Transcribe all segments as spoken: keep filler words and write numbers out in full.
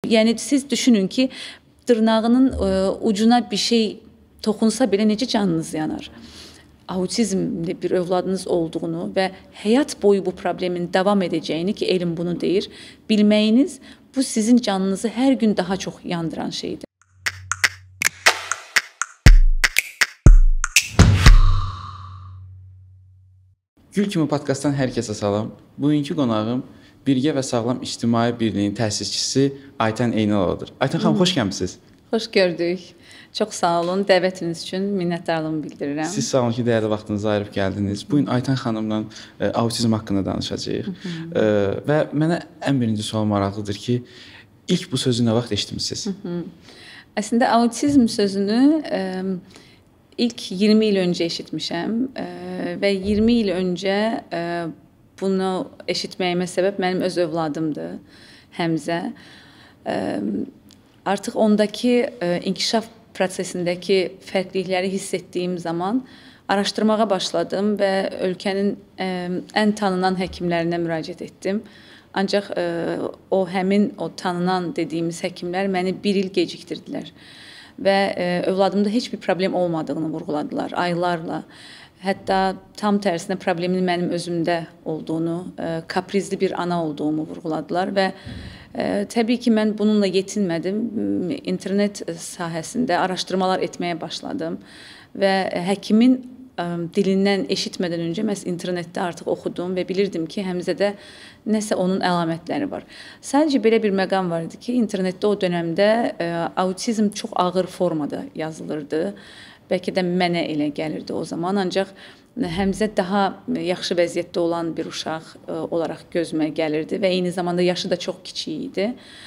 yəni siz düşünün ki, dırnağının e, ucuna bir şey toxunsa belə necə canınız yanar? Autizmli bir övladınız olduğunu və həyat boyu bu problemin davam edəcəyini, ki elm bunu deyir, bilməyiniz bu sizin canınızı hər gün daha çox yandıran şeydir. Gül kimi podkastdan hər kəsə salam. Bugünkü qonağım Birgə və Sağlam İctimai Birliyinin təsisçisi Aytən Eynalovadır. Aytən xanım, xoş gəlmisiniz. Xoş gördük. Çox sağ olun. Dəvətiniz üçün minnətdarlığımı bildirirəm. Siz sağ olun ki, dəyərli vaxtınızı ayırıb gəldiniz. Bugün Aytən xanımla e, autizm haqqında danışacağıq. E, və mənə ən birinci sual maraqlıdır ki, ilk bu sözü nə vaxt eşitmisiniz? Əslində autizm sözünü e, ilk iyirmi il öncə eşitmişəm e, və iyirmi il öncə e, bunu eşitməyimə səbəb mənim öz övladımdır, Həmzə. E, artıq ondakı e, inkişaf prosesindəki fərqlilikləri hiss etdiyim zaman araşdırmağa başladım və ölkənin e, ən tanınan həkimlərinə müraciət etdim. Ancaq e, o həmin o tanınan dediyimiz həkimlər məni bir il gecikdirdilər və e, övladımda heç bir problem olmadığını vurğuladılar aylarla. Hətta tam tərsinə problemin mənim özümdə olduğunu, e, kaprizli bir ana olduğumu vurğuladılar və e, təbii ki, mən bununla yetinmədim. İnternet sahəsində araşdırmalar etməyə başladım və həkimin e, dilindən eşitmədən öncə məhz internetdə artıq oxudum və bilirdim ki, Həmzədə nəsə onun əlamətləri var. Sadəcə belə bir məqam var idi ki, internetdə o dönəmdə e, autizm çox ağır formada yazılırdı. Bəlkə də mənə elə gəlirdi o zaman, ancaq Həmzə daha yaxşı vəziyyətdə olan bir uşaq e, olaraq gözümə gəlirdi və eyni zamanda yaşı da çox kiçik idi.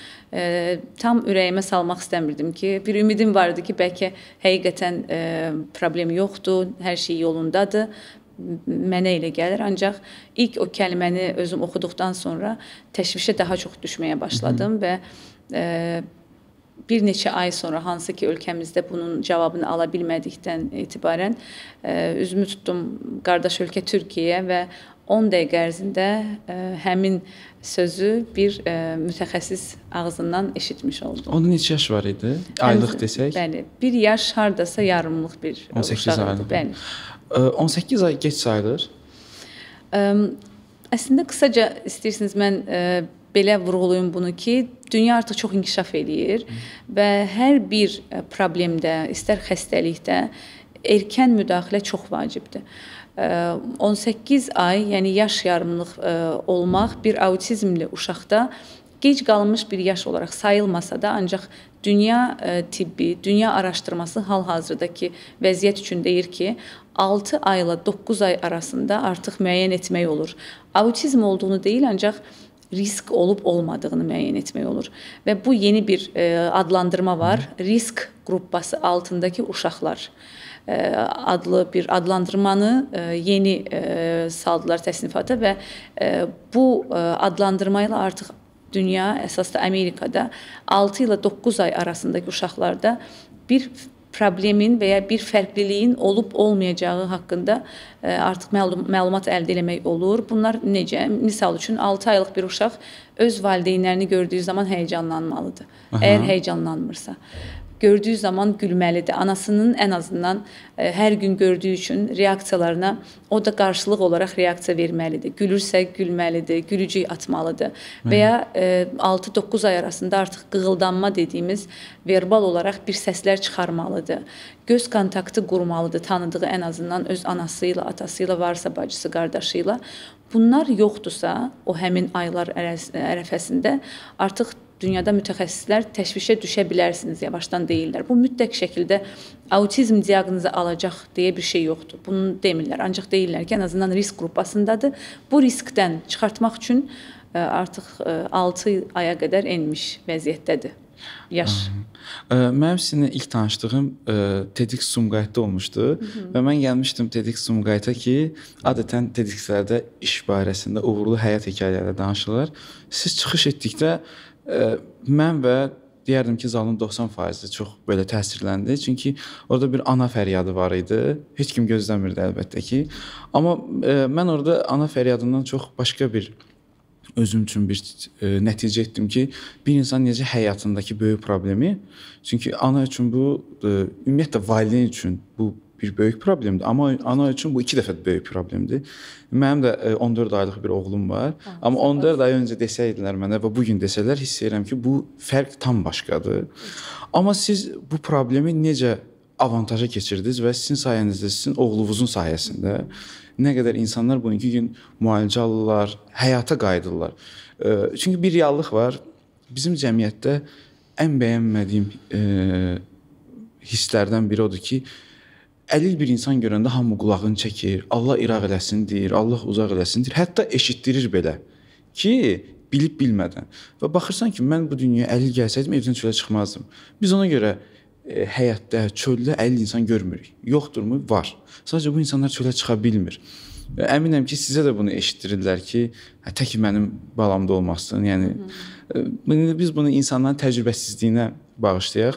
E, tam ürəyimə salmaq istəmirdim ki, bir ümidim vardı ki, bəlkə həqiqətən e, problem yoxdur, hər şey yolundadır. Mənə elə gəlir, ancaq ilk o kəliməni özüm oxuduqdan sonra təşvişə daha çox düşməyə başladım və e, bir neçə ay sonra, hansı ki ölkəmizdə bunun cavabını ala bilmədikdən etibarən e, üzümü tutdum qardaş ölkə Türkiyəyə və on dəqiqə ərzində e, həmin sözü bir e, mütəxəssis ağzından eşitmiş oldum. Onda neçə yaş var idi? Aylıq desək? Bəli, bir yaş hardasa yarımlıq bir on səkkiz aylıq. Bəli. on səkkiz ay geç sayılır? Ə, əslində qısaca istəyirsiniz mən ə, belə vurğulayım bunu ki, dünya artıq çox inkişaf eləyir və hər bir problemdə, istər xəstəlikdə erkən müdaxilə çox vacibdir. Ə, on səkkiz ay, yəni yaş yarımlıq ə, olmaq bir autizmli uşaqda gec qalmış bir yaş olaraq sayılmasa da, ancaq dünya ə, tibbi, dünya araşdırması hal-hazırdakı vəziyyət üçün deyir ki, altı ayla doqquz ay arasında artıq müəyyən etmək olur. Autizm olduğunu deyil, ancaq risk olub olmadığını müəyyən etmək olur. Və bu yeni bir e, adlandırma var. Risk qrupası altındakı uşaqlar e, adlı bir adlandırmanı e, yeni e, saldılar təsnifata və e, bu e, adlandırma ilə artıq dünya, əsasda Amerikada altı ilə doqquz ay arasındakı uşaqlarda bir problemin və ya bir fərqliliyin olub olmayacağı haqqında ə, artıq məlum, məlumat əldə etmək olur. Bunlar necə? Misal üçün altı aylıq bir uşaq öz valideynlərini gördüyü zaman həyəcanlanmalıdır. Aha. Əgər həyəcanlanmırsa. Gördüyü zaman gülməlidir. Anasının ən azından ə, hər gün gördüyü üçün reaksiyalarına o da qarşılıq olaraq reaksiya verməlidir. Gülürsə gülməlidir, gülücük atmalıdır. Və ya altı doqquz ay arasında artıq qığıldanma dediyimiz verbal olaraq bir səslər çıxarmalıdır. Göz kontaktı qurmalıdır, tanıdığı ən azından öz anası ilə, atası ilə, varsa bacısı, qardaşı ilə. Bunlar yoxdursa, o həmin aylar ərəfəsində artıq dünyada mütəxəssislər təşvişə düşə bilərsiniz, yavaşdan deyirlər. Bu mütləq şəkildə autizm diaqnozu alacaq deyə bir şey yoxdur. Bunu demirlər, ancaq deyirlər ki, ən azından risk qrupasındadır. Bu riskdən çıxartmaq üçün artıq altı aya qədər enmiş vəziyyətdədir yaş. Mənim sizinlə ilk tanışdığım TEDx-Sumqayıtda olmuşdu. Hı -hı. Və mən gəlmişdim TEDx-Sumqayıta ki, adətən TEDx-lərdə iş barəsində uğurlu həyat hekayələri danışırlar. Siz çıxış etdikdə mən və deyərdim ki, zalın doxsan faizi çox belə təsirləndi. Çünki orada bir ana fəryadı var idi. Heç kim gözləmirdi əlbəttə ki. Amma e, mən orada ana fəryadından çox başqa bir özüm üçün bir e, nəticə etdim ki, bir insan necə həyatındakı böyük problemi, çünki ana üçün bu e, ümumiyyətlə valideyn üçün bu bir böyük problemdir, amma ana üçün bu iki dəfə böyük problemdir. Mənim də e, on dörd aylıq bir oğlum var, ha, amma on dörd ay öncə desəydilər mənə və bu gün desələr, hiss edirəm ki, bu fərq tam başqadır. Amma siz bu problemi necə avantaja keçirdiniz və sizin sayənizdə, sizin oğlunuzun sayəsində nə qədər insanlar bugünkü gün müalicə alırlar, həyata qayıdırlar. Çünki bir reallıq var. Bizim cəmiyyətdə ən bəyənmədiyim e, hisslərdən biri odur ki, əlil bir insan görəndə hamı qulağını çəkir, Allah iraq eləsin deyir, Allah uzaq eləsin deyir, hətta eşitdirir belə ki, bilib bilmədən. Və baxırsan ki, mən bu dünyaya əlil gəlsəydim, evdən çölə çıxmazdım. Biz ona görə e, həyatda, çöldə əlil insan görmürük. Yoxdurmu? Var. Sadəcə bu insanlar çölə çıxa bilmir. Əminəm ki, sizə də bunu eşitdirirlər ki, tək mənim balamda olmasın. Yəni, Hı -hı. biz bunu insanların təcrübəsizliyinə bağışlayaq.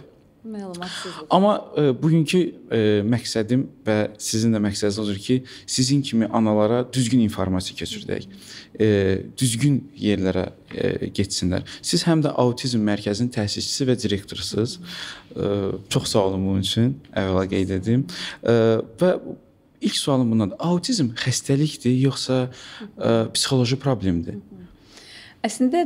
Amma e, bugünkü e, məqsədim və sizin də məqsədiniz odur ki, sizin kimi analara düzgün informasiya keçirdək, e, düzgün yerlərə e, getsinlər. Siz həm də Autizm Mərkəzinin təsisçisi və direktorusunuz. E, çox sağ olun bunun üçün, əvvəla qeyd edim. E, və ilk sualım bundadır. Autizm xəstəlikdir, yoxsa e, psixoloji problemdir? Əslində,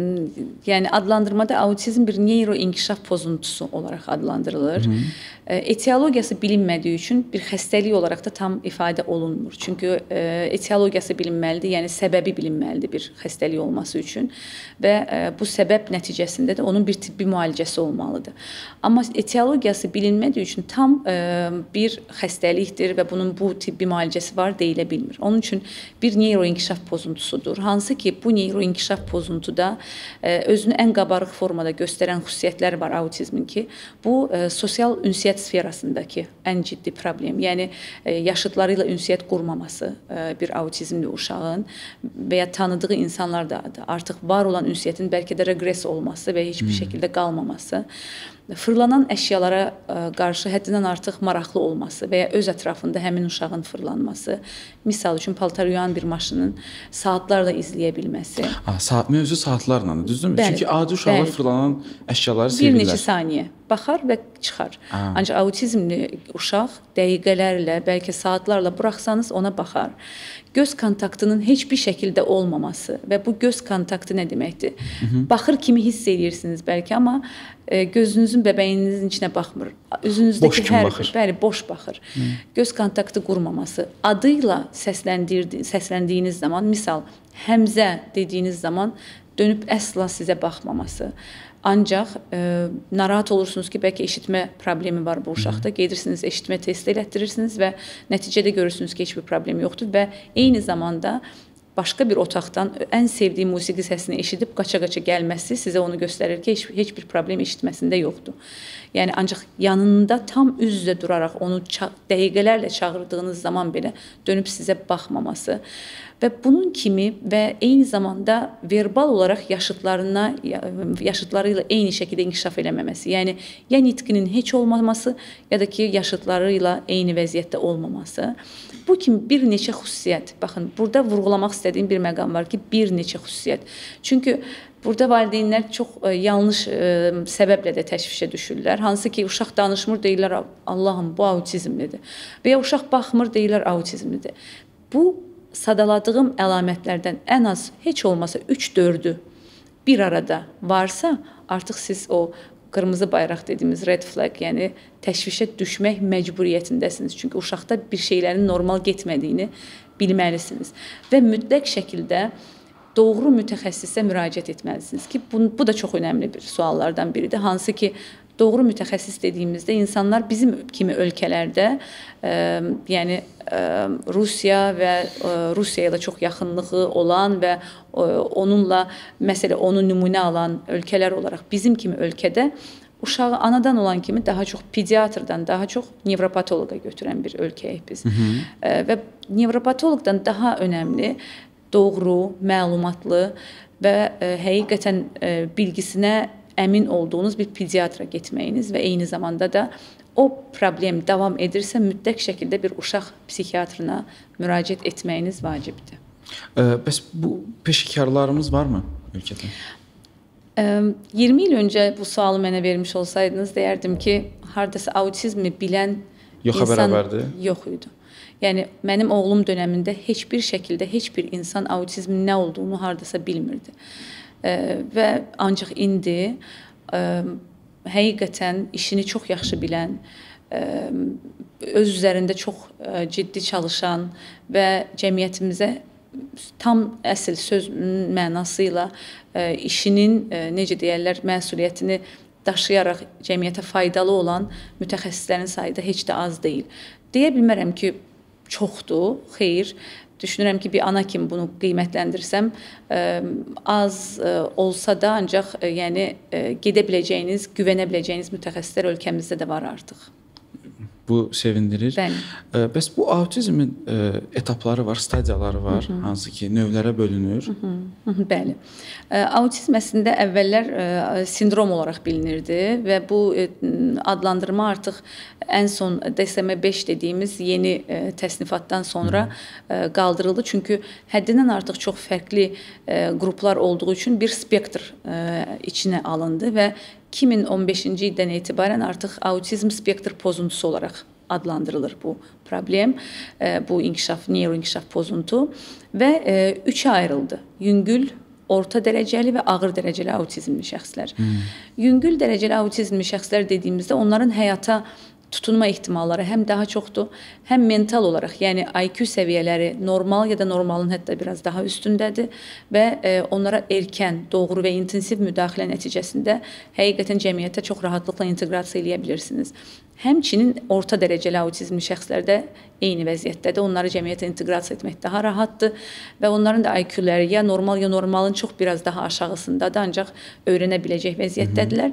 yəni adlandırmada autizm bir neyroinkişaf pozuntusu olaraq adlandırılır. Hı -hı. Etiologiyası bilinmədiyi üçün bir xəstəlik olaraq da tam ifadə olunmur. Çünki e, etiologiyası bilinməlidir, yəni səbəbi bilinməlidir bir xəstəlik olması üçün və e, bu səbəb nəticəsində də onun bir tibbi müalicəsi olmalıdır. Amma etiologiyası bilinmədiyi üçün tam e, bir xəstəlikdir və bunun bu tibbi müalicəsi var deyilə bilmir. Onun üçün bir neyroinkişaf pozuntusudur. Hansı ki, bu neyroinkişaf pozuntuda e, özünü ən qabarıq formada göstərən xüsusiyyətləri var autizmin ki, bu e, sosial ünsiyyət sferasındakı ən ciddi problem. Yəni e, yaşıdları ilə ünsiyyət qurmaması e, bir autizmli uşağın və ya tanıdığı insanlarda artıq var olan ünsiyyətin bəlkə də reqres olması və heç bir hmm. şəkildə qalmaması. Fırlanan əşyalara qarşı həddindən artıq maraqlı olması və ya öz ətrafında həmin uşağın fırlanması. Misal üçün paltar yuyan bir maşının saatlarla izləyə bilməsi. Ha, saat mövzu saatlarla, düzdürmü? Bəli, Çünki adi uşaqlar bəli. fırlanan əşyaları sevirlər. Bir neçə saniyə baxar və çıxar. Ha. Ancaq autizmli uşaq dəqiqələrlə, bəlkə saatlarla buraxsanız ona baxar. Göz kontaktının heç bir şəkildə olmaması və bu göz kontaktı nə deməkdir? Hı -hı. Baxır kimi hiss edirsiniz bəlkə, amma e, gözünüzün bəbəyinizin içinə baxmır. Üzünüzdəki boş hər bir, bəli, boş baxır. Hı. Göz kontaktı qurmaması, adıyla səsləndiyiniz zaman, misal Həmzə dediyiniz zaman dönüb əsla sizə baxmaması. Ancaq e, narahat olursunuz ki, bəlkə eşitmə problemi var bu uşaqda. Gedirsiniz, eşitmə testi elətdirirsiniz və nəticədə görürsünüz ki, heç bir problem yoxdur və eyni zamanda başqa bir otaqdan ən sevdiyi musiqi səsini eşidib qaça-qaça gəlməsi sizə onu göstərir ki, heç, heç bir problem eşitməsində yoxdur. Yəni, ancaq yanında tam üz-üzə duraraq onu dəqiqələrlə çağırdığınız zaman belə dönüb sizə baxmaması və bunun kimi və eyni zamanda verbal olaraq yaşıdlarına, yaşıdları ilə eyni şəkildə inkişaf eləməməsi. Yəni, ya nitqinin heç olmaması, ya da ki, yaşıdları ilə eyni vəziyyətdə olmaması. Bu kimi bir neçə xüsusiyyət. Baxın, burada vurğulamaq istədiyim bir məqam var ki, bir neçə xüsusiyyət. Çünki burada valideynlər çox e, yanlış e, səbəblə də təşvişə düşürlər. Hansı ki, uşaq danışmır, deyirlər, Allahım, bu autizmlidir. Və ya uşaq baxmır, deyirlər, autizmlidir. Bu, sadaladığım əlamətlərdən ən az heç olmasa üç dördü bir arada varsa, artıq siz o qırmızı bayraq dediyimiz red flag, yəni təşvişə düşmək məcburiyyətindəsiniz. Çünki uşaqda bir şeylərin normal getmədiyini bilməlisiniz. Və mütləq şəkildə doğru mütəxəssisə müraciət etməlisiniz ki, bu, bu da çox önəmli bir suallardan biridir. Hansı ki, doğru mütəxəssis dediyimizdə insanlar bizim kimi ölkələrdə, e, yəni e, Rusiya və e, Rusiya ilə çox yaxınlığı olan və e, onunla, məsələ onu nümunə alan ölkələr olaraq bizim kimi ölkədə uşağı anadan olan kimi daha çox pediatrdan, daha çox nevropatoloqa götürən bir ölkəyik biz. Hı -hı. E, və nevropatoloqdan daha önəmli, doğru, məlumatlı və e, həqiqətən e, bilgisinə əmin olduğunuz bir pediatra getməyiniz və eyni zamanda da o problem davam edirsə mütləq şəkildə bir uşaq psixiatrına müraciət etməyiniz vacibdir. Ə, bəs bu peşəkarlarımız varmı ölkədə? iyirmi il öncə bu sualı mənə vermiş olsaydınız, deyərdim ki, hardasa autizmi bilən yoxa insan bərabərdir. Yox idi. Yəni mənim oğlum dövründə heç bir şəkildə heç bir insan autizmin nə olduğunu hardasa bilmirdi. E, və ancaq indi e, həqiqətən işini çox yaxşı bilən, e, öz üzərində çox e, ciddi çalışan və cəmiyyətimizə tam əsl söz mənası ilə e, işinin e, necə deyirlər, məsuliyyətini daşıyaraq cəmiyyətə faydalı olan mütəxəssislərin sayı da heç də az deyil. Deyə bilmərəm ki, çoxdur, xeyr. Düşünürəm ki, bir ana kimi bunu qiymətləndirsəm, ə, az ə, olsa da ancaq ə, yəni ə, gedə biləcəyiniz, güvənə biləcəyiniz mütəxəssislər ölkəmizdə də var artıq. Bu sevindirir. Bəli. Ə, bəs bu autizmin ə, etapları var, stadiyaları var, Hı -hı. hansı ki növlərə bölünür. Hı -hı. Hı -hı, bəli. Ə, autizm əslində əvvəllər ə, sindrom olaraq bilinirdi və bu ə, adlandırma artıq ən son D S M beş dediyimiz yeni ə, təsnifatdan sonra ə, qaldırıldı. Çünki həddindən artıq çox fərqli ə, qruplar olduğu üçün bir spektr ə, içinə alındı və iki min on beşinci ildən etibarən artıq autizm spektr pozuntusu olaraq adlandırılır bu problem, bu inkişaf, neyroinkişaf pozuntu və üçə ayrıldı. Yüngül, orta dərəcəli və ağır dərəcəli autizmli şəxslər. Hmm. Yüngül dərəcəli autizmli şəxslər dediyimizdə onların həyata tutunma ehtimalları həm daha çoxdur, həm mental olaraq, yəni I Q səviyyələri normal ya da normalın hətta biraz daha üstündədir və e, onlara erkən, doğru və intensiv müdaxilə nəticəsində həqiqətən cəmiyyətə çox rahatlıqla inteqrasiya edə bilirsiniz. Həmçinin orta dərəcəli autizmli şəxslərdə eyni vəziyyətdədir. Onları cəmiyyətə inteqrasiya etmək daha rahatdır və onların da I Q-ləri ya normal ya normalın çox biraz daha aşağısındadır, ancaq öyrənə biləcək vəziyyətdədirlər.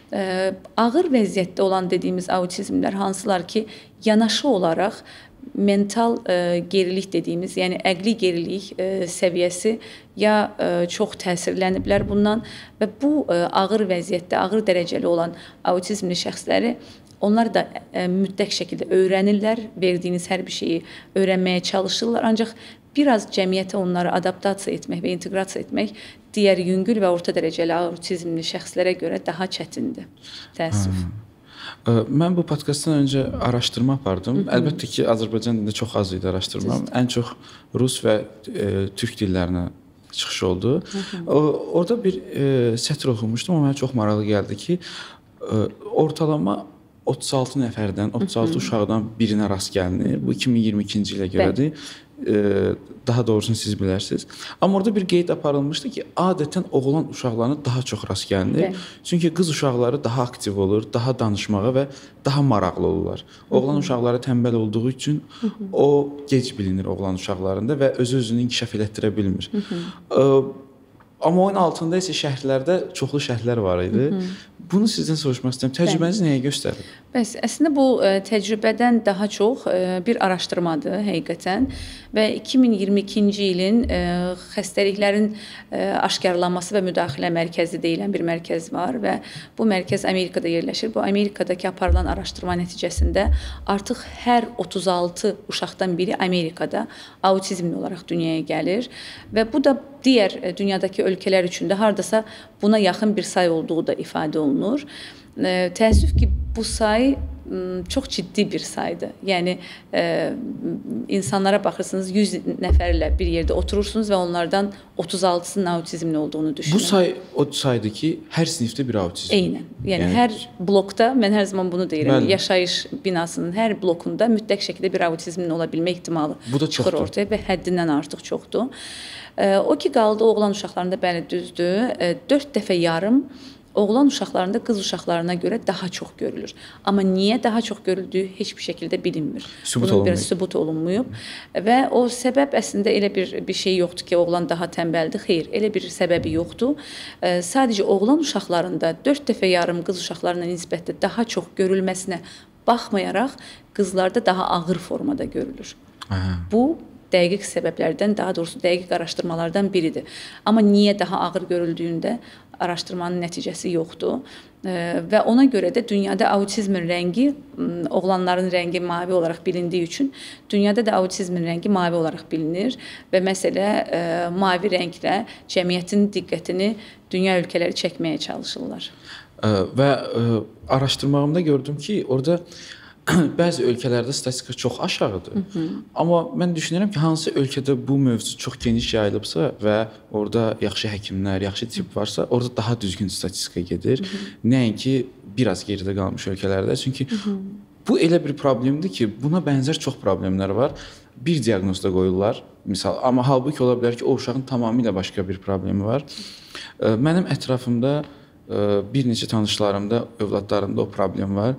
Ə, ağır vəziyyətdə olan dediyimiz autizmlər hansılar ki, yanaşı olaraq mental ə, gerilik dediyimiz, yəni əqli gerilik ə, səviyyəsi ya ə, çox təsirləniblər bundan və bu ə, ağır vəziyyətdə, ağır dərəcəli olan autizmli şəxsləri onlar da ə, mütləq şəkildə öyrənirlər, verdiyiniz hər bir şeyi öyrənməyə çalışırlar, ancaq biraz cəmiyyətə onları adaptasiya etmək və inteqrasiya etmək digər yüngül və orta dərəcəli autizmli şəxslərə görə daha çətindir. Təəssüf. Ha. Mən bu podkastdan öncə araşdırma apardım. Hı -hı. Əlbəttə ki, Azərbaycan dilində çox az idi araşdırmam. Ən çox rus və e, türk dillərinə çıxış oldu. Hı -hı. O, orada bir e, sətr oxumuşdum, o mənə çox maraqlı gəldi ki, e, ortalama otuz altı nəfərdən, otuz altı Hı -hı. uşaqdan birinə rast gəlinir. Bu iki min iyirmi ikinci ilə görədir. Ee, daha doğrusunu siz bilərsiniz. Amma orada bir qeyd aparılmışdı ki, adətən oğlan uşaqlarına daha çox rast gəlinir. Evet. Çünki qız uşaqları daha aktiv olur, daha danışmağa və daha maraqlı olurlar. Oğlan Hı -hı. uşaqları tənbəl olduğu üçün Hı -hı. o gec bilinir oğlan uşaqlarında və özü-özünü inkişaf elətdirə bilmir. Hı -hı. Ee, Amma onun altında isə şəhərlərdə çoxlu şəhərlər var idi. Hı -hı. Bunu sizdən soruşmaq istəyirəm. Təcrübəniz nəyə göstərir? Bəs əslində bu ə, təcrübədən daha çox ə, bir araşdırmadır həqiqətən və iki min iyirmi ikinci ilin ə, xəstəliklərin ə, aşkarlanması və müdaxilə mərkəzi deyilən bir mərkəz var və bu mərkəz Amerikada yerləşir. Bu Amerikadakı aparılan araşdırma nəticəsində artıq hər otuz altı uşaqdan biri Amerikada autizmli olaraq dünyaya gəlir və bu da digər dünyadakı ölkələr üçün də hardasa buna yaxın bir say olduğu da ifadə olunur. E, təəssüf ki, bu say çox ciddi bir saydır. Yəni e, insanlara baxırsınız, yüz nəfərlə bir yerdə oturursunuz və onlardan otuz altısının autizmli olduğunu düşünün. Bu say o saydır ki, hər sinifdə bir autizm. Eynən. Yəni, yəni hər blokda, mən hər zaman bunu deyirəm, Bəli. yaşayış binasının hər blokunda mütləq şəkildə bir autizmli ola bilmə ehtimalı çıxır ortaya və həddindən artıq çoxdur. O ki, qaldı oğlan uşaqlarında, bəli, düzdür, dörd dəfə yarım oğlan uşaqlarında qız uşaqlarına görə daha çox görülür. Amma niyə daha çox görüldüyü heç bir şəkildə bilinmir. Sübut Bunun bir sübut olunmuyub və o səbəb əslində elə bir bir şey yoxdur ki, oğlan daha tənbəldir. Xeyr, elə bir səbəbi yoxdur. Sadəcə oğlan uşaqlarında dörd dəfə yarım qız uşaqlarına nisbətdə daha çox görülməsinə baxmayaraq qızlarda daha ağır formada görülür. Aha. Bu dəqiq səbəblərdən, daha doğrusu dəqiq araşdırmalardan biridir. Amma niyə daha ağır görüldüyündə araşdırmanın nəticəsi yoxdur. və ona görə də dünyada autizmin rəngi, oğlanların rəngi mavi olaraq bilindiyi üçün dünyada da autizmin rəngi mavi olaraq bilinir və məsələ mavi rənglə cəmiyyətin diqqətini dünya ölkələri çəkməyə çalışırlar. Və araşdırmağımda gördüm ki, orada bəzi ölkələrdə statistika çox aşağıdır. Hı -hı. Amma mən düşünürəm ki, hansı ölkədə bu mövzu çox geniş yayılıbsa və orada yaxşı həkimlər, yaxşı tibb varsa, orada daha düzgün statistika gedir. Hı -hı. Nəinki biraz geridə qalmış ölkələrdə. Çünki Hı -hı. bu elə bir problemdir ki, buna bənzər çox problemlər var. Bir diaqnozda qoyurlar, misal, amma halbuki ola bilər ki, o uşağın tamamilə başqa bir problemi var. Mənim ətrafımda bir neçə tanışlarımda, övladlarımda o problem var.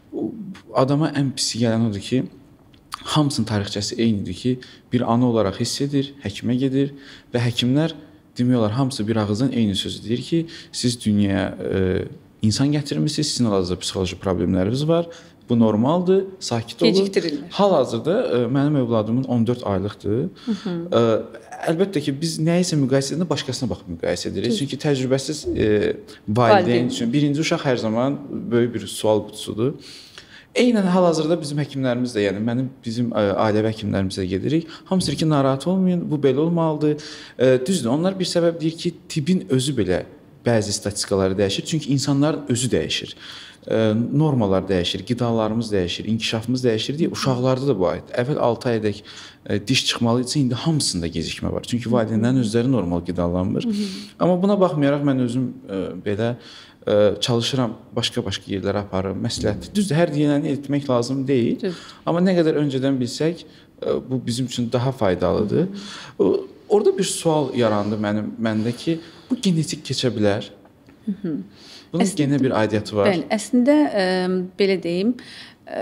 Adama ən pisi gələn odur ki, hamısının tarixçəsi eynidir ki, bir ana olaraq hiss edir, həkimə gedir və həkimlər demək olar hamısı bir ağızdan eyni sözü deyir ki, siz dünyaya e, insan gətirmisiniz, sizin hal-hazırda psixoloji problemləriniz var, bu normaldır, sakit olun. Hal-hazırda e, mənim övladımın on dörd aylıqdır. Hı -hı. E, əlbəttə ki, biz nəyisə müqayisə edəndə başqasına baxıb müqayisə edirik. Çünki təcrübəsiz e, valideyn üçün birinci uşaq hər zaman böyük bir sual qutusudur. Eynən hal-hazırda bizim həkimlərimiz də, yəni mənim bizim ailəvi həkimlərimizə gedirik. Hamısı deyir ki, narahat olmayın, bu belə olmalıdır. E, düzdür, onlar bir səbəb deyir ki, tibbin özü belə bəzi statistikaları dəyişir. Çünki insanların özü dəyişir. E, normalar dəyişir, qidalarımız dəyişir, inkişafımız dəyişir deyə uşaqlarda da bu aid. Əvvəl altı aydək e, diş çıxmalıydı, indi hamısında gecikmə var. Çünki valideynlərin özləri normal qidalanmır. Hı -hı. Amma buna baxmayaraq mən özüm e, belə e, çalışıram, başqa-başqa yerlərə aparım, məsləhət. Düzdür, hər deyiləni etmək lazım deyil. Düzdür. Amma nə qədər öncədən bilsək, e, bu bizim üçün daha faydalıdır. Hı -hı. Orada bir sual yarandı mənim məndə ki, bu genetik keçə bilər. Hı -hı. Bunun əslində, genə bir aidiyyatı var. Bəli, əslində ə, belə deyim, ə,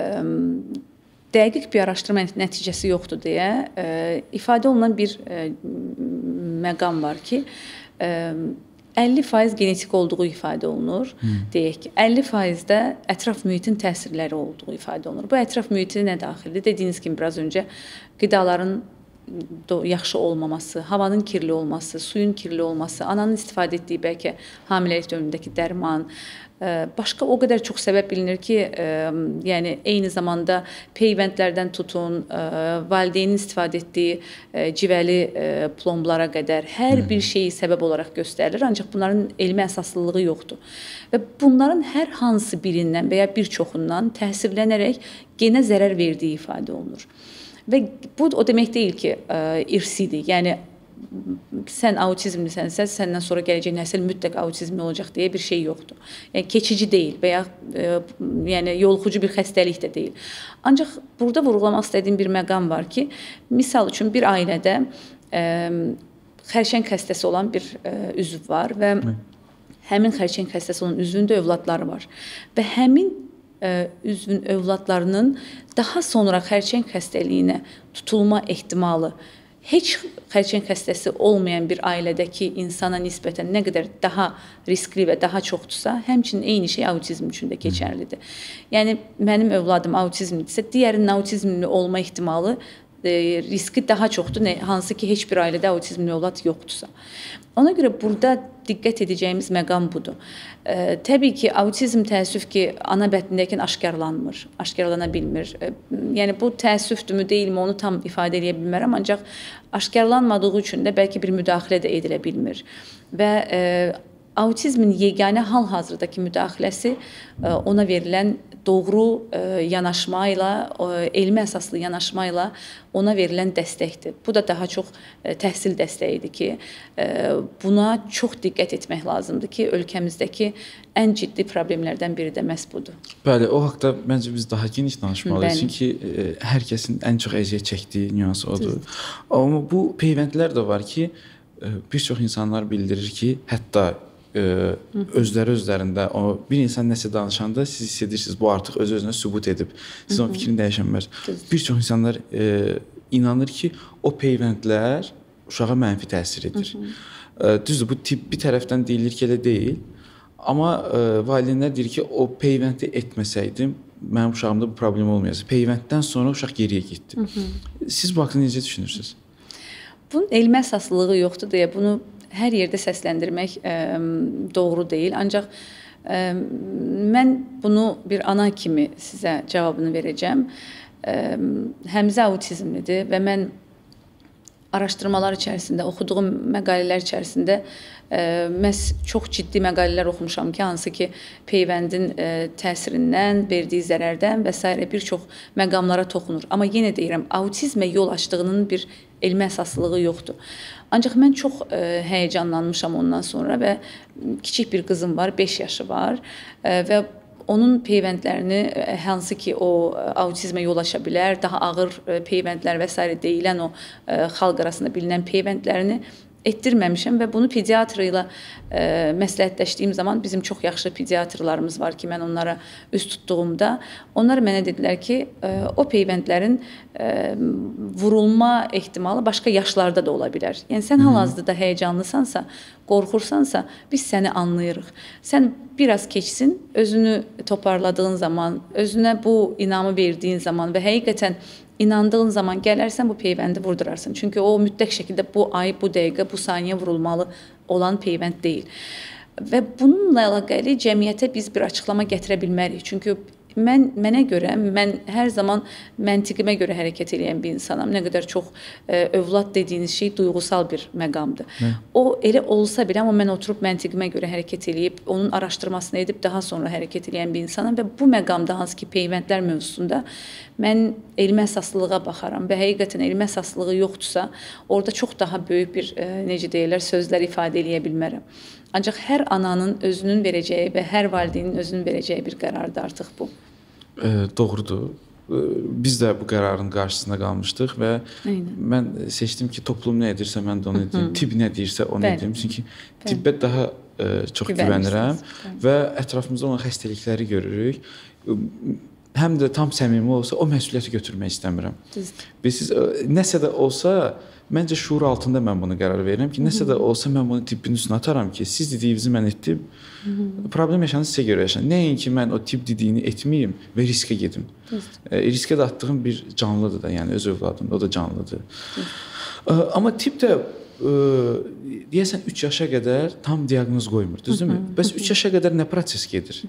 dəqiq bir araşdırma nəticəsi yoxdur deyə ə, ifadə olunan bir ə, məqam var ki, ə, əlli faiz genetik olduğu ifadə olunur. Hmm. Deyək ki, əlli faiz də ətraf mühitin təsirləri olduğu ifadə olunur. Bu ətraf mühiti nə daxildir? Dediyiniz kimi biraz öncə qidaların yaxşı olmaması, havanın kirli olması, suyun kirli olması, ananın istifadə etdiyi bəlkə hamiləlik dövründəki dərman, başqa o qədər çox səbəb bilinir ki, yəni eyni zamanda peyvəndlərdən tutun, valideynin istifadə etdiyi civəli plomblara qədər hər bir şeyi səbəb olaraq göstərilir, ancaq bunların elmi əsaslılığı yoxdur. Və bunların hər hansı birindən və ya bir çoxundan təsirlənərək genə zərər verdiyi ifadə olunur. Və bu o demək deyil ki, ə, irsidir. Yəni sən autizmlisənsə, səndən sonra gələcək nəsil mütləq autizmli olacaq deyə bir şey yoxdur. Yəni keçici deyil və ya ə, yəni yoluxucu bir xəstəlik də deyil. Ancaq burada vurğulamaq istədiyim bir məqam var ki, misal üçün bir ailədə ə, xərçəng xəstəsi olan bir ə, üzv var və Hı. həmin xərçəng xəstəsi olan üzvün də övladları var. Və həmin üzvün övladlarının daha sonra xərçəng xəstəliyinə tutulma ehtimalı heç xərçəng xəstəsi olmayan bir ailədəki insana nisbətən nə qədər daha riskli və daha çoxdursa, həmçinin eyni şey autizm üçün də keçərlidir. Yəni mənim övladım autizmlidirsə, digərinin autizmli olma ehtimalı e, riski daha çoxdur, nə, hansı ki heç bir ailədə autizmli övlad yoxdursa. Ona görə burada diqqət edəcəyimiz məqam budur. E, təbii ki, autizm təəssüf ki, ana bətnindəykən aşkarlanmır, aşkarlana bilmir. E, yəni bu təəssüfdürmü, deyilmi, onu tam ifadə edə bilmərəm, ancaq aşkarlanmadığı üçün də bəlkə bir müdaxilə də edilə bilmir. Və e, autizmin yeganə hal-hazırdakı müdaxiləsi e, ona verilən doğru e, yanaşma ilə, e, elmi əsaslı yanaşma ilə ona verilən dəstəkdir. Bu da daha çox e, təhsil dəstəyidir ki, e, buna çox diqqət etmək lazımdır ki, ölkəmizdəki ən ciddi problemlərdən biri də məhz budur. Bəli, o haqda məncə biz daha geniş danışmalıyıq. Çünki e, hər kəsin ən çox əziyyət çəkdiyi nüans odur. Amma bu peyvəndlər də var ki, e, bir çox insanlar bildirir ki, hətta Ə, özləri özlərində o bir insan nəsə danışanda siz hiss edirsiniz bu artıq öz-özünə sübut edib. Siz onun fikrini dəyişənməz. Bir çox insanlar ə, inanır ki, o peyvəndlər uşağa mənfi təsir edir. Ə, düzdür, bu tibbi tərəfdən deyilir ki, elə deyil. Amma ə, valideynlər deyir ki, o peyvəndi etməsəydim mənim uşağımda bu problem olmayacaq. Peyvənddən sonra uşaq geriyə getdi. Hı -hı. Siz bu haqqında necə düşünürsünüz? Bunun elmi əsaslılığı yoxdur deyə bunu hər yerdə səsləndirmək ə, doğru deyil. Ancaq Mən bunu bir ana kimi sizə cavabını verəcəm. Həmzə autizmlidir və mən araşdırmalar içərisində, oxuduğum məqalələr içərisində məhz çox ciddi məqalələr oxumuşam ki, hansı ki, peyvəndin təsirindən, verdiyi zərərdən və s. bir çox məqamlara toxunur. Amma yenə deyirəm, autizmə yol açdığının bir elmi əsaslılığı yoxdur. Ancaq mən çox həyəcanlanmışam ondan sonra və kiçik bir qızım var, beş yaşı var və onun peyvəndlərini, hansı ki, o autizmə yol aça bilər, daha ağır peyvəndlər və s. deyilən o xalq arasında bilinən peyvəndlərini etdirməmişəm və bunu pediatr ilə məsləhətləşdiyim zaman bizim çox yaxşı pediatrlarımız var ki, mən onlara üz tutduğumda onlar mənə dedilər ki, o peyvəndlərin vurulma ehtimalı başqa yaşlarda da ola bilər. Yəni sən hal-hazırda həyəcanlısansa, qorxursansa, biz səni anlayırıq. Sən biraz keçsin, özünü toparladığın zaman, özünə bu inamı verdiyin zaman və həqiqətən inandığın zaman gələrsən bu peyvəndi vurdurarsan. Çünki o mütləq şəkildə bu ay, bu dəqiqə, bu saniyə vurulmalı olan peyvənd deyil. Və bununla əlaqəli cəmiyyətə biz bir açıqlama gətirə bilmərik. Çünki mən, mənə görə, mən hər zaman məntiqimə görə hərəkət edən bir insanam. Nə qədər çox ə, övlad dediyiniz şey duyğusal bir məqamdır. Hı. O elə olsa belə, amma mən oturub məntiqimə görə hərəkət edib, onun araşdırmasını edib daha sonra hərəkət edən bir insanam və bu məqamda hansı ki, peyvəndlər mövzusunda mən elmi əsaslılığa baxaram və həqiqətən elmi əsaslığı yoxdursa, orada çox daha böyük bir, ə, necə deyirlər, sözlər ifadə edə bilmərəm. Ancaq hər ananın özünün verəcəyi və hər valideynin özünün verəcəyi bir qərardır artıq bu. E, doğrudur. E, biz də bu qərarın qarşısında qalmışdıq və Aynen. mən seçdim ki, toplum nə edirsə mən də onu edim, tibb nə deyirsə onu Bəli. edim. Çünki Bəli. tibbə daha e, çox güvənirəm və ətrafımızda olan xəstəlikləri görürük. Həm də tam səmimi olsa o məsuliyyəti götürmək istəmirəm. Bilirsiniz, nəsə də olsa məncə şuur altında mən bunu qərar verirəm ki, nəsə də olsa mən bunu tibbin üstünə ataram ki, siz dediyinizi mən etdim, problem yaşanır sizə görə yaşanır. Nəyin ki, mən o tibb dediyini etməyim və riskə gedim. E, riskə də atdığım bir canlıdır da, yəni öz övladımdır, o da canlıdır. E, amma tibb də e, deyəsən üç yaşa qədər tam diaqnoz qoymur, düzdürmü? Bəs üç yaşa qədər nə proses gedir?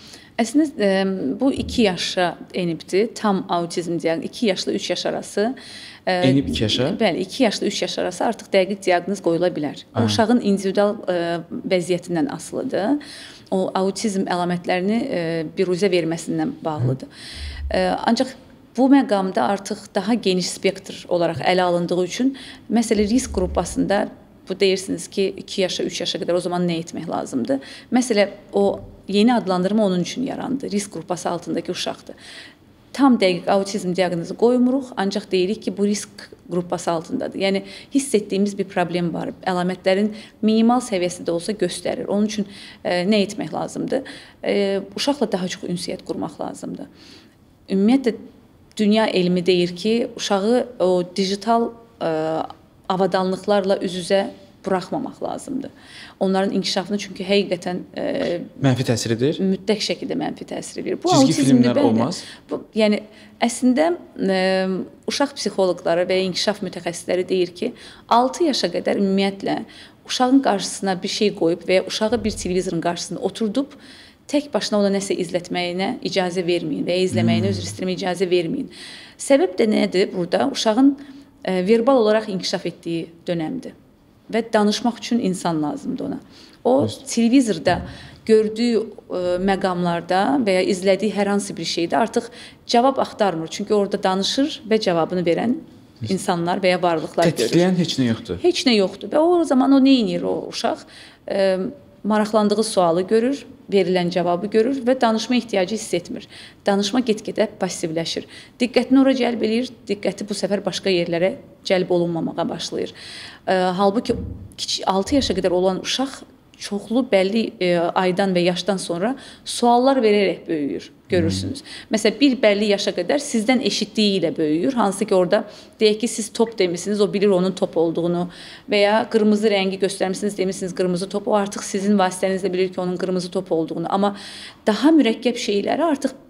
Əslində bu iki yaşa enibdir, tam autizm diaqnozu, iki yaşla üç yaş arası. Enib iki yaşa? Bəli, iki yaşla üç yaş arası artıq dəqiq diaqnoz qoyula bilər. O uşağın individual vəziyyətindən asılıdır. O autizm əlamətlərini biruzə verməsindən bağlıdır. Ancaq bu məqamda artıq daha geniş spektr olaraq ələ alındığı üçün məsələ risk qrupasında bu deyirsiniz ki, iki yaşa, üç yaşa qədər o zaman nə etmək lazımdır? Məsələ o yeni adlandırma onun üçün yarandı. Risk qrupası altındakı uşaqdır. Tam dəqiq autizm diaqnozu qoymuruq, ancaq deyirik ki, bu risk qrupası altındadır. Yəni, hiss etdiyimiz bir problem var. Əlamətlərin minimal səviyyəsində olsa göstərir. Onun üçün e, nə etmək lazımdır? E, uşaqla daha çox ünsiyyət qurmaq lazımdır. Ümumiyyətlə, dünya elmi deyir ki, uşağı o digital e, avadanlıqlarla üz-üzə buraxmamaq lazımdır. Onların inkişafını çünki həqiqətən e, mənfi təsiridir. Mütləq şəkildə mənfi təsir edir. Bu Cizgi filmlər olmaz. Bu, yəni əslində e, uşaq psixoloqları və inkişaf mütəxəssisləri deyir ki, altı yaşa qədər ümumiyyətlə uşağın qarşısına bir şey qoyub və ya uşağı bir televizorun qarşısında oturdub tək başına ona nəsə izlətməyinə icazə verməyin və ya izləməyinə hmm. üzr istəməyinə icazə verməyin. Səbəb də nədir? Burada uşağın e, verbal olaraq inkişaf etdiyi dönəmdir. Və danışmaq üçün insan lazımdır ona. O, televizorda gördüyü ə, məqamlarda və ya izlədiyi hər hansı bir şeydə artıq cavab axtarmır. Çünki orada danışır və cavabını verən insanlar və ya varlıqlar görür. Tətikləyən heç nə yoxdur. Heç nə yoxdur. Və o zaman o nə edir o uşaq? Ə, maraqlandığı sualı görür, verilən cavabı görür və danışma ehtiyacı hiss etmir. Danışma get-gedə passivləşir. Diqqətini ora cəlb edir, diqqəti bu səfər başqa yerlərə cəlb olunmamağa başlayır. E, halbuki altı yaşa qədər olan uşaq çoxlu bəlli e, aydan və yaşdan sonra suallar verərək böyüyür, görürsünüz. Hmm. Məsələn, bir bəlli yaşa qədər sizdən eşitdiyi ilə böyüyür. Hansı ki, orada deyək ki, siz top demişsiniz, o bilir onun top olduğunu və ya qırmızı rəngi göstərmişsiniz, demişsiniz qırmızı top, o artıq sizin vasitənizlə bilir ki, onun qırmızı top olduğunu. Amma daha mürəkkəb şeyləri artıq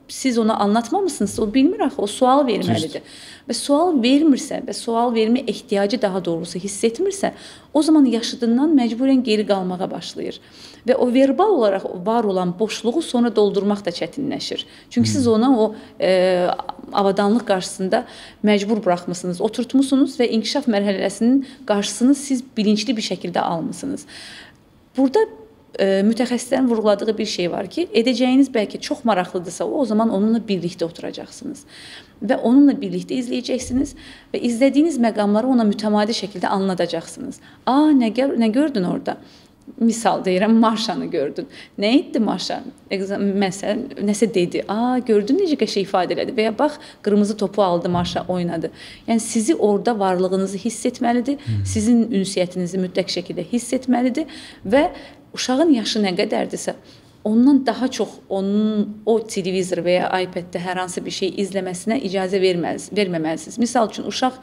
siz ona anlatmamışsınızsa o bilmir axı, o sual verməlidir. Və sual vermirsə və sual vermə ehtiyacı daha doğrusu hiss etmirsə, o zaman yaşadığından məcburən geri qalmağa başlayır. Və o verbal olaraq var olan boşluğu sonra doldurmaq da çətinləşir. Çünki siz ona o e, avadanlıq qarşısında məcbur buraxmısınız, oturtmusunuz və inkişaf mərhələsinin qarşısını siz bilinçli bir şəkildə almısınız. Burada e, mütəxəssislərin vurğuladığı bir şey var ki, edəcəyiniz bəlkə çox maraqlıdırsa o, o zaman onunla birlikdə oturacaqsınız. Və onunla birlikdə izləyəcəksiniz və izlədiyiniz məqamları ona mütəmadi şəkildə anladacaqsınız. Aa, nə, gör, nə gördün orada? Misal deyirəm, Marşanı gördün. Nə etdi Marşa? Məsələn, nəsə dedi. Aa, gördün necə qəşəng ifadə elədi. Və ya bax, qırmızı topu aldı, Marşa oynadı. Yəni sizi orada varlığınızı hiss etməlidir. Hmm. Sizin ünsiyyətinizi mütləq şəkildə hiss etməlidir və uşağın yaşı nə qədərdirsə, ondan daha çox onun o televizor və ya iPad-də hər hansı bir şey izləməsinə icazə verməməlisiniz. Misal üçün, uşaq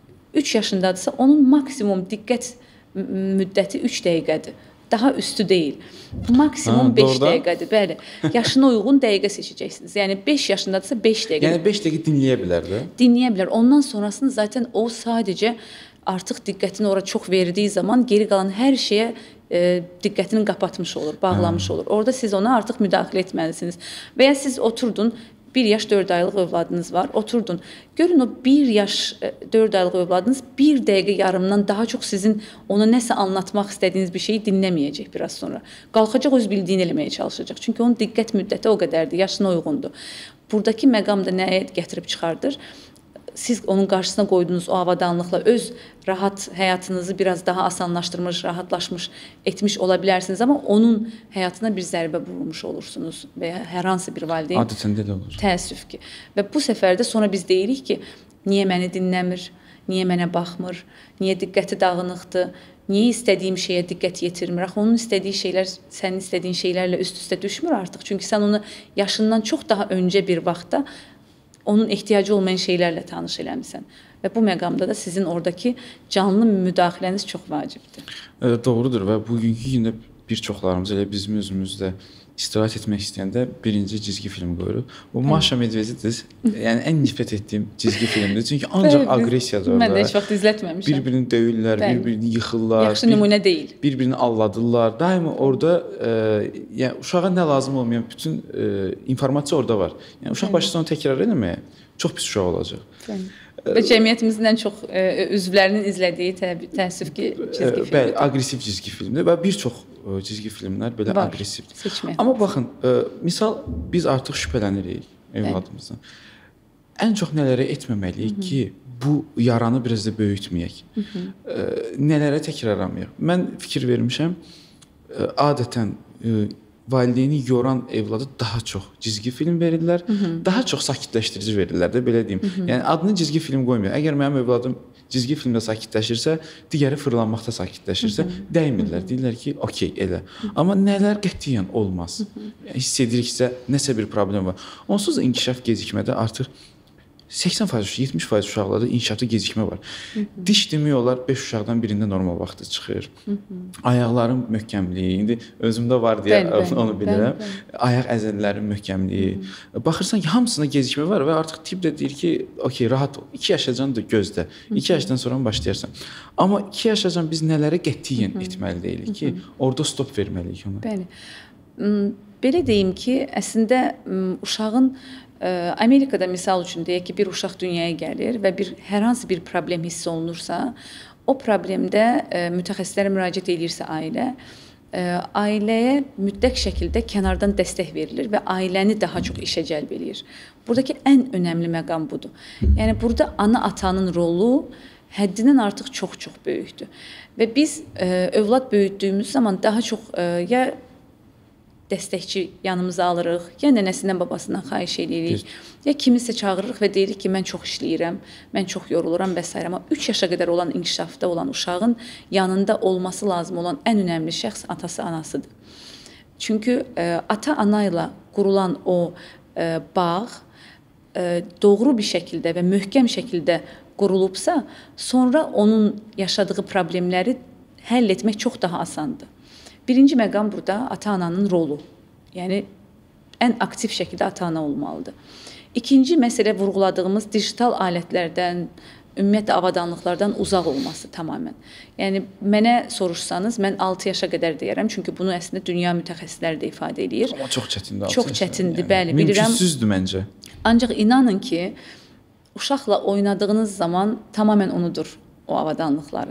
üç yaşındadırsa, onun maksimum diqqət müddəti üç dəqiqədir. Daha üstü deyil. Maksimum beş dəqiqədir. Bəli. Yaşına uyğun dəqiqə seçəcəksiniz. Yəni beş yaşındadırsa beş dəqiqə. Yəni beş dəqiqə dinləyə bilər də. Dinləyə bilər. Ondan sonrasını zaten o sadəcə artıq diqqətini ora çox verdiyi zaman geri qalan hər şeyə e, diqqətini qapatmış olur, bağlamış olur. Orada siz ona artıq müdaxilə etməlisiniz. Və ya siz oturdun, bir yaş dörd aylıq övladınız var, oturdun. Görün o bir yaş dörd aylıq övladınız bir dəqiqə yarımdan daha çox sizin ona nəsə anlatmaq istədiyiniz bir şeyi dinləməyəcək biraz sonra. Qalxacaq, öz bildiyini eləməyə çalışacaq. Çünki onun diqqət müddəti o qədərdir, yaşına uyğundur. Buradakı məqam da nəyə gətirib çıxardır? Siz onun qarşısına qoyduğunuz o avadanlıqla öz rahat həyatınızı biraz daha asanlaşdırmış, rahatlaşmış etmiş ola bilərsiniz, amma onun həyatına bir zərbə vurmuş olursunuz və ya hər hansı bir valideyn. Adətən də olur. Təəssüf ki. Və bu səfərdə sonra biz deyirik ki, niyə məni dinləmir, niyə mənə baxmır, niyə diqqəti dağınıqdır, niyə istədiyim şeyə diqqət yetirmir? Axı onun istədiyi şeylər sənin istədiyin şeylərlə üst-üstə düşmür artıq. Çünki sən onu yaşından çox daha öncə bir vaxtda onun ehtiyacı olmayan şeylərlə tanış eləmisən. Və bu məqamda da sizin oradakı canlı müdaxiləniz çox vacibdir. E, doğrudur və bugünkü gündə bir çoxlarımız elə bizim özümüzdə istirahət etmək istəyəndə birinci cizgi film qoyuruq. O Maşa Medvedidir. Yəni ən nifrət etdiyim cizgi filmdir. Çünki ancaq aqressiyadır orada. Mən də heç vaxt izlətməmişəm. Bir-birini döyürlər, bir-birini yıxırlar. Yaxşı nümunə deyil. Bir-birini alladırlar. Daima orada e, yəni uşağa nə lazım olmayan bütün e, informasiya orada var. Yəni uşaq başlaysa onu təkrar etməyə çox pis uşaq olacaq. Bəli. Və cəmiyyətimizin ən çox e, üzvlərinin izlədiyi tə təəssüf ki, cizgi filmdir. Bəli, aqressiv cizgi filmdir və bir çox e, cizgi filmlər belə var, aqressivdir. Seçmək. Amma baxın, e, misal biz artıq şübhələnirik övladımızdan. Ən çox nələrə etməməliyik Hı -hı. ki, bu yaranı biraz da böyütməyək. Hı -hı. E, nələrə təkrarlamayaq. Mən fikir vermişəm, e, adətən e, valideyni yoran evlada daha çox cizgi film verirlər, Hı -hı. daha çox sakitləşdirici verirlər də, belə deyim. Hı -hı. Yəni adını cizgi film qoymuyor. Əgər mənim övladım cizgi filmdə sakitləşirsə, digəri fırlanmaqda sakitləşirsə, Hı -hı. dəymirlər. Hı -hı. Deyirlər ki, okey, elə. Hı -hı. Amma nələr qətiyyən olmaz. Hı -hı. Yəni, hiss ediriksə, nəsə bir problem var. Onsuz da inkişaf gecikmədə artıq səksən faiz, yetmiş faiz uşaqlarda inkişafda gecikmə var. Hı -hı. Diş demək olar beş uşaqdan birində normal vaxtı çıxır. Hı -hı. Ayaqların möhkəmliyi, indi özümdə var deyə bəli, bəli, onu bilirəm. Bəli, bəli. Ayaq əzələlərinin möhkəmliyi. Hı -hı. Baxırsan ki, hamısında gecikmə var və artıq tibb də deyir ki, okey, rahat ol. iki yaşacan da gözlə. iki yaşdan sonra başlayarsan. Amma iki yaşacan biz nələrə qətiyyən Hı -hı. etməli deyilik ki, Hı -hı. orada stop verməliyik ona. Bəli. Belə deyim ki, əslində uşağın Amerikada misal üçün deyək ki, bir uşaq dünyaya gəlir və bir hər hansı bir problem hiss olunursa, o problemdə e, mütəxəssislərə müraciət edirsə ailə, e, ailəyə mütləq şəkildə kənardan dəstək verilir və ailəni daha çox işə cəlb edir. Buradakı ən önəmli məqam budur. Yəni burada ana-atanın rolu həddindən artıq çox-çox böyükdür. Və biz e, övlad böyütdüyümüz zaman daha çox e, ya dəstəkçi yanımıza alırıq, ya nənəsindən, babasından xahiş edirik, ya kimisə çağırırıq və deyirik ki, mən çox işləyirəm, mən çox yoruluram və s. Amma üç yaşa qədər olan inkişafda olan uşağın yanında olması lazım olan ən önəmli şəxs atası, anasıdır. Çünki e, ata-ana ilə qurulan o e, bağ e, doğru bir şəkildə və möhkəm şəkildə qurulubsa, sonra onun yaşadığı problemləri həll etmək çox daha asandır. Birinci məqam burada ata-ananın rolu. Yəni ən aktiv şəkildə ata-ana olmalıdır. İkinci məsələ vurğuladığımız digital alətlərdən, ümumiyyətlə avadanlıqlardan uzaq olması tamamilə. Yəni mənə soruşsanız, mən altı yaşa qədər deyərəm, çünki bunu əslində dünya mütəxəssisləri də ifadə edir. Amma çox çətindir. Çox çətindir, yəni, bəli, bilirəm. Mümkünsüzdür məncə. Ancaq inanın ki, uşaqla oynadığınız zaman tamamilə unudur o avadanlıqları.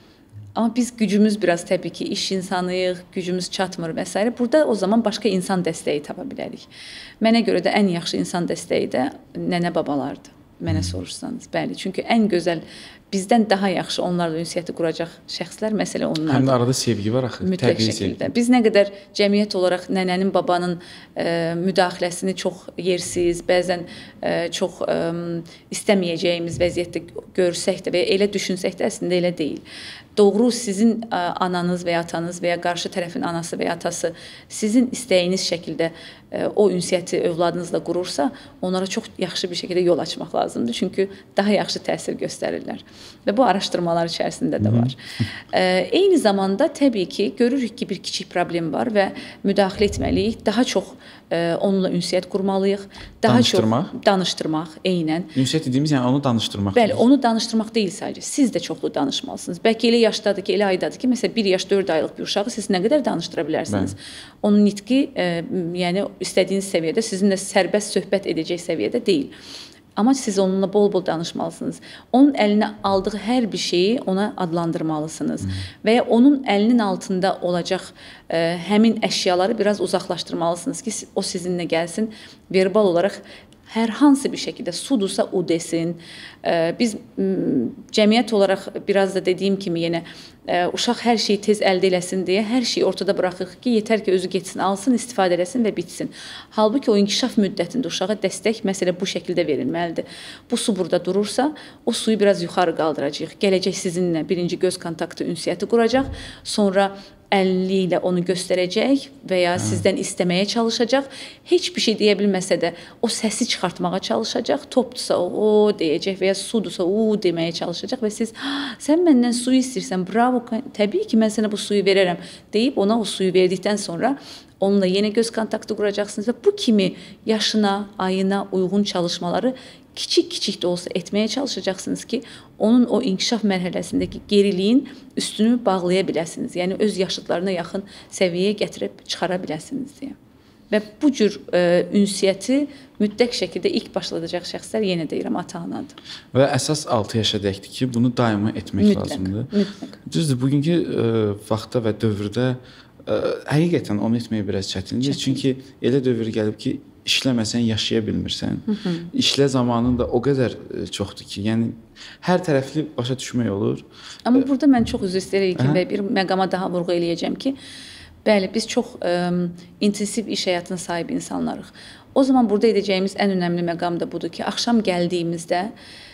Amma biz gücümüz biraz təbii ki, iş insanıyıq, gücümüz çatmır və s. Burada o zaman başqa insan dəstəyi tapa bilərik. Mənə görə də ən yaxşı insan dəstəyi də nənə babalardır. Mənə soruşsanız, bəli. Çünki ən gözəl, bizdən daha yaxşı onlarla ünsiyyəti quracaq şəxslər məsələ onlardır. Həm də arada sevgi var axı. Mütləq şəkildə. Biz nə qədər cəmiyyət olaraq nənənin, babanın e, müdaxiləsini çox yersiz, bəzən e, çox e, istəməyəcəyimiz vəziyyətdə görsək də və ya elə düşünsək də əslində elə deyil. Doğru sizin ə, ananız və ya atanız və ya qarşı tərəfin anası və ya atası sizin istəyiniz şəkildə ə, o ünsiyyəti övladınızla qurursa, onlara çox yaxşı bir şəkildə yol açmaq lazımdır. Çünki daha yaxşı təsir göstərirlər. Və bu araşdırmalar içərisində də var. ə, eyni zamanda təbii ki, görürük ki, bir kiçik problem var və müdaxilə etməliyik. Daha çox ə, onunla ünsiyyət qurmalıyıq. Daha danışdırmaq? Çox danışdırmaq, eynən. Ünsiyyət dediyimiz yəni onu danışdırmaq. Bəli, onu danışdırmaq deyil sadəcə. Siz də çoxlu danışmalısınız. Bəlkə elə yaşdadır ki, elə aydadır ki, məsələn bir yaş dörd aylıq bir uşağı siz nə qədər danışdıra bilərsiniz? Bəli. Onun nitqi, e, yəni istədiyiniz səviyyədə, sizinlə sərbəst söhbət edəcək səviyyədə deyil. Amma siz onunla bol-bol danışmalısınız. Onun əlinə aldığı hər bir şeyi ona adlandırmalısınız. Hmm. Və ya onun əlinin altında olacaq ə, həmin əşyaları biraz uzaqlaşdırmalısınız ki, o sizinlə gəlsin, verbal olaraq hər hansı bir şəkildə sudursa o desin. Biz cəmiyyət olaraq biraz da dediyim kimi yenə uşaq hər şeyi tez əldə eləsin deyə hər şeyi ortada buraxıq ki, yetər ki, özü getsin, alsın, istifadə eləsin və bitsin. Halbuki o inkişaf müddətində uşağa dəstək məsələ bu şəkildə verilməlidir. Bu su burada durursa, o suyu biraz yuxarı qaldıracaq. Gələcək sizinlə birinci göz kontaktı ünsiyyəti quracaq, sonra əlli ilə onu göstərəcək və ya sizdən istəməyə çalışacaq. Heç bir şey deyə bilməsə də o səsi çıxartmağa çalışacaq. Topdursa o, o deyəcək və ya sudursa o deməyə çalışacaq və siz sən məndən suyu istəyirsən, bravo, təbii ki, mən sənə bu suyu verərəm deyib ona o suyu verdikdən sonra onunla yenə göz kontaktı quracaqsınız və bu kimi yaşına, ayına uyğun çalışmaları kiçik-kiçik də olsa etməyə çalışacaqsınız ki, onun o inkişaf mərhələsindəki geriliyin üstünü bağlaya biləsiniz. Yəni, öz yaşıdlarına yaxın səviyyəyə gətirib çıxara biləsiniz deyə. Və bu cür ə, ünsiyyəti mütləq şəkildə ilk başladacaq şəxslər, yenə deyirəm, ata-anadır. Və əsas altı yaşa dəkdir ki, bunu daima etmək mütləq, lazımdır. Mütləq. Düzdür, bugünkü ə, vaxtda və dövrdə ə, həqiqətən onu etmək biraz çətindir. Çətin. Çünki elə dövr gəlib ki, işləməsən yaşaya bilmirsən. Hı -hı. İşlə zamanın da o qədər çoxdur ki, yəni hər tərəfli başa düşmək olur. Amma ə, burada mən çox üzr istəyirəm və bir məqama daha vurğu eləyəcəm ki, bəli, biz çox ə, intensiv iş həyatına sahib insanlarıq. O zaman burada edəcəyimiz ən önəmli məqam da budur ki, axşam gəldiyimizdə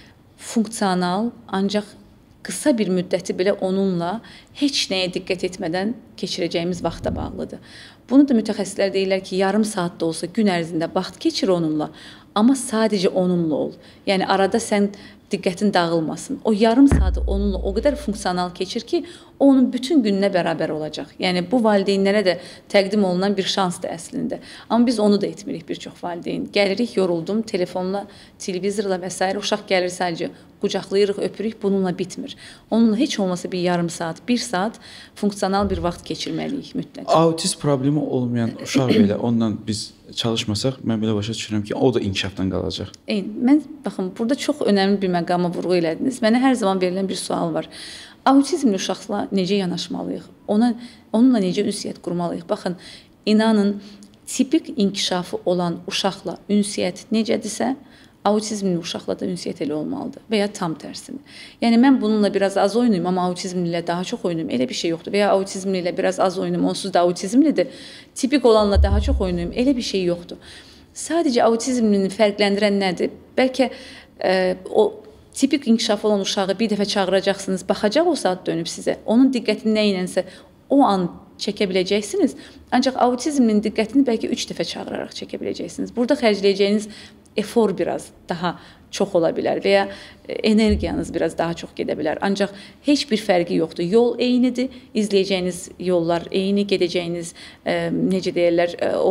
funksional, ancaq qısa bir müddəti belə onunla heç nəyə diqqət etmədən keçirəcəyimiz vaxta bağlıdır. Bunu da mütəxəssislər deyirlər ki, yarım saat da olsa gün ərzində vaxt keçir onunla, amma sadəcə onunla ol. Yəni arada sən diqqətin dağılmasın. O yarım saatı onunla o qədər funksional keçir ki, o onun bütün gününə bərabər olacaq. Yəni bu valideynlərə də təqdim olunan bir şansdır əslində. Amma biz onu da etmirik bir çox valideyn. Gəlirik, yoruldum, telefonla, televizorla və s. uşaq gəlir sadəcə qucaqlayırıq, öpürük, bununla bitmir. Onunla heç olmasa bir yarım saat, bir saat funksional bir vaxt keçirməliyik mütləq. Autist problemi olmayan uşaq belə onunla biz çalışmasaq, mən belə başa düşürəm ki, o da inkişafdan qalacaq. Eyni. Mən, baxın, burada çox önəmli bir məqama vurğu elədiniz. Mənə hər zaman verilən bir sual var. Autizmli uşaqla necə yanaşmalıyıq? Ona, onunla necə ünsiyyət qurmalıyıq? Baxın, inanın, tipik inkişafı olan uşaqla ünsiyyət necədirsə, autizmli uşaqla da ünsiyyət elə olmalıdır və ya tam tərsini. Yəni, mən bununla biraz az oynayım, amma autizmli ilə daha çox oynayım, elə bir şey yoxdur. Və ya autizmli ilə biraz az oynayım, onsuz da autizmlidir. Tipik olanla daha çox oynayım, elə bir şey yoxdur. Sadəcə autizmlini fərqləndirən nədir? Bəlkə e, o tipik inkişaf olan uşağı bir dəfə çağıracaqsınız, baxacaq o saat dönüb sizə. Onun diqqətini nə ilənsə o an çəkə biləcəksiniz. Ancaq autizmin diqqətini bəlkə üç dəfə çağıraraq çəkə biləcəksiniz. Burada xərcləyəcəyiniz efor biraz daha çox ola bilər və ya energiyanız biraz daha çox gedə bilər. Ancaq heç bir fərqi yoxdur. Yol eynidir, izləyəcəyiniz yollar eyni, gedəcəyiniz, e, necə deyirlər, e, o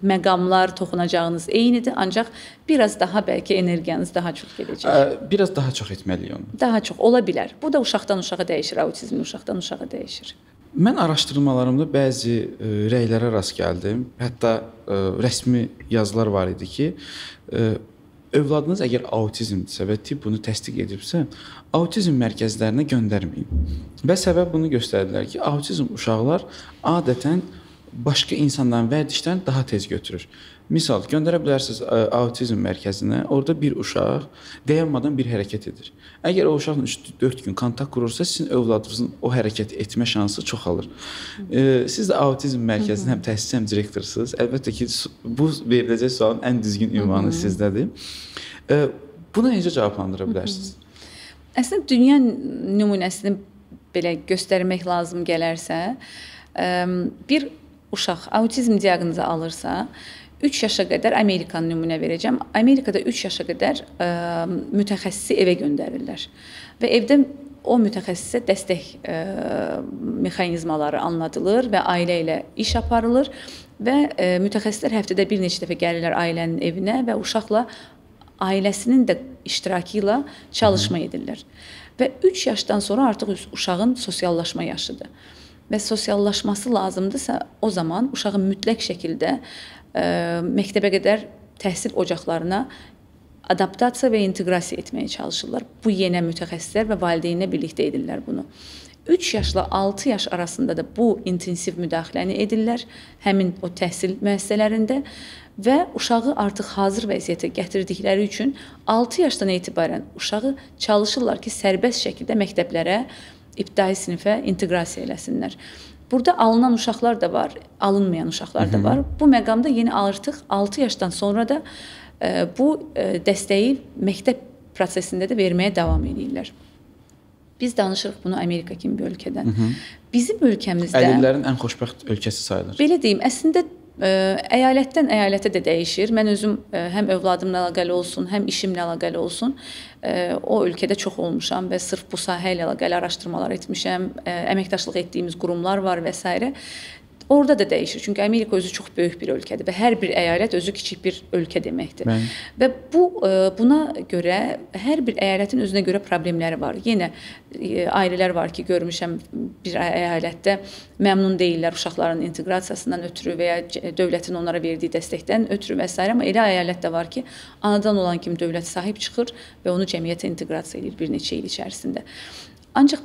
məqamlar, toxunacağınız eynidir, ancaq biraz daha bəlkə energiyanız daha çox gedəcək. Biraz daha çox etməliyik onu. Daha çox ola bilər. Bu da uşaqdan uşağa dəyişir, autizm uşaqdan uşağa dəyişir. Mən araşdırmalarımda bəzi ə, rəylərə rast gəldim. Hətta ə, rəsmi yazılar var idi ki, ə, övladınız əgər autizmdirsə və tibb bunu təsdiq edibsə, autizm mərkəzlərinə göndərməyin. Və səbəb bunu göstərdilər ki, autizm uşaqlar adətən başqa insanların vərdişlərini daha tez götürür. Misal, göndərə bilərsiniz ə, autizm mərkəzinə, orada bir uşaq dayanmadan bir hərəkət edir. Əgər o uşaqla üç dörd gün kontakt qurursa, sizin övladınızın o hərəkət etmə şansı çoxalır. E, siz də autizm mərkəzinin həm təsisçi, həm direktorusunuz. Əlbəttə ki, bu veriləcək sualın ən düzgün ünvanı sizdədir. E, buna necə cavablandıra bilərsiniz? Əslində, dünya nümunəsini belə göstərmək lazım gələrsə, ə, bir uşaq autizm diaqnozu alırsa, üç yaşa qədər Amerikan nümunə verəcəm. Amerikada üç yaşa qədər ə, mütəxəssisi evə göndərirlər. Və evdə o mütəxəssisə dəstək ə, mexanizmaları anladılır və ailə ilə iş aparılır və ə, mütəxəssislər həftədə bir neçə dəfə gəlirlər ailənin evinə və uşaqla ailəsinin də iştirakı ilə çalışma edirlər. Və üç yaşdan sonra artıq uşağın sosiallaşma yaşıdır. Və sosiallaşması lazımdırsa, o zaman uşağın mütləq şəkildə ə, məktəbə qədər təhsil ocaqlarına adaptasiya və inteqrasiya etməyə çalışırlar. Bu yenə mütəxəssislər və valideynlə birlikdə edirlər bunu. üç yaşla altı yaş arasında da bu intensiv müdaxiləni edirlər, həmin o təhsil müəssisələrində və uşağı artıq hazır vəziyyətə gətirdikləri üçün altı yaşdan etibarən uşağı çalışırlar ki, sərbəst şəkildə məktəblərə, ibtidai sinifə inteqrasiya eləsinlər. Burada alınan uşaqlar da var, alınmayan uşaqlar da var. Bu məqamda yenə artıq altı yaşdan sonra da e, bu e, dəstəyi məktəb prosesində də verməyə davam edirlər. Biz danışırıq bunu Amerika kimi bir ölkədən. Hı -hı. Bizim ölkəmizdə əlillərin ən xoşbəxt ölkəsi sayılır. Belə deyim, əslində ə, əyalətdən əyalətə də dəyişir. Mən özüm ə, həm övladımla əlaqəli olsun, həm işimlə əlaqəli olsun, ə, o ölkədə çox olmuşam və sırf bu sahə ilə əlaqəli araşdırmalar etmişəm, ə, əməkdaşlıq etdiyimiz qurumlar var və s. Orada da dəyişir. Çünki Amerika özü çox böyük bir ölkədir və hər bir əyalət özü kiçik bir ölkə deməkdir. Mən... Və bu buna görə hər bir əyalətin özünə görə problemləri var. Yenə ailələr var ki, görmüşəm bir əyalətdə məmnun deyirlər uşaqların inteqrasiyasından ötürü və ya dövlətin onlara verdiyi dəstəkdən ötürü və s. Amma elə əyalət də var ki, anadan olan kimi dövlət sahib çıxır və onu cəmiyyətə inteqrasiya edir bir neçə il içərisində. Ancaq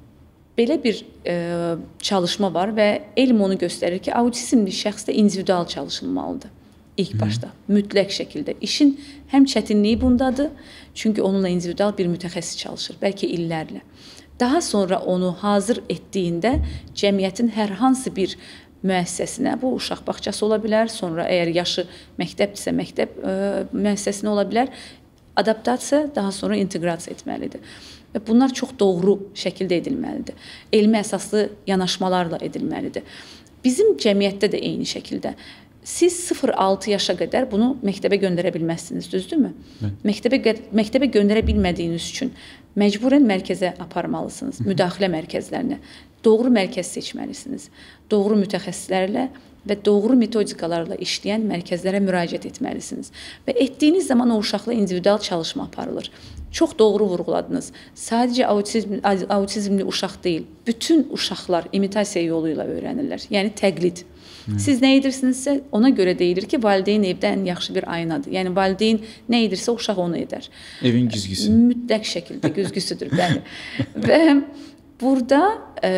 belə bir e, çalışma var və elm onu göstərir ki, autizmli şəxsdə individual çalışılmalıdır ilk başda, Hı. mütləq şəkildə. İşin həm çətinliyi bundadır, çünki onunla individual bir mütəxəssis çalışır, bəlkə illərlə. Daha sonra onu hazır etdiyində cəmiyyətin hər hansı bir müəssisəsinə, bu uşaq bağçası ola bilər, sonra əgər yaşı məktəbdirsə, məktəb e, müəssisəsinə ola bilər, adaptasiya, daha sonra inteqrasiya etməlidir. Və bunlar çox doğru şəkildə edilməlidir. Elmi əsaslı yanaşmalarla edilməlidir. Bizim cəmiyyətdə də eyni şəkildə. Siz sıfır altı yaşa qədər bunu məktəbə göndərə bilməzsiniz, düzdürmü? Hı. Məktəbə, məktəbə göndərə bilmədiyiniz üçün məcburən mərkəzə aparmalısınız, Hı. müdaxilə mərkəzlərinə. Doğru mərkəz seçməlisiniz. Doğru mütəxəssislərlə və doğru metodikalarla işləyən mərkəzlərə müraciət etməlisiniz. Və etdiyiniz zaman o uşaqla individual çalışma aparılır. Çox doğru vurğuladınız. Sadəcə autizm, autizmli uşaq deyil, bütün uşaqlar imitasiya yolu ilə öyrənirlər. Yəni təqlid. Hı. Siz nə edirsinizsə ona görə deyilir ki, valideyn evdə ən yaxşı bir aynadır. Yəni valideyn nə edirsə uşaq onu edər. Evin güzgüsü. Mütləq şəkildə güzgüsüdür, bəli. Və burada e,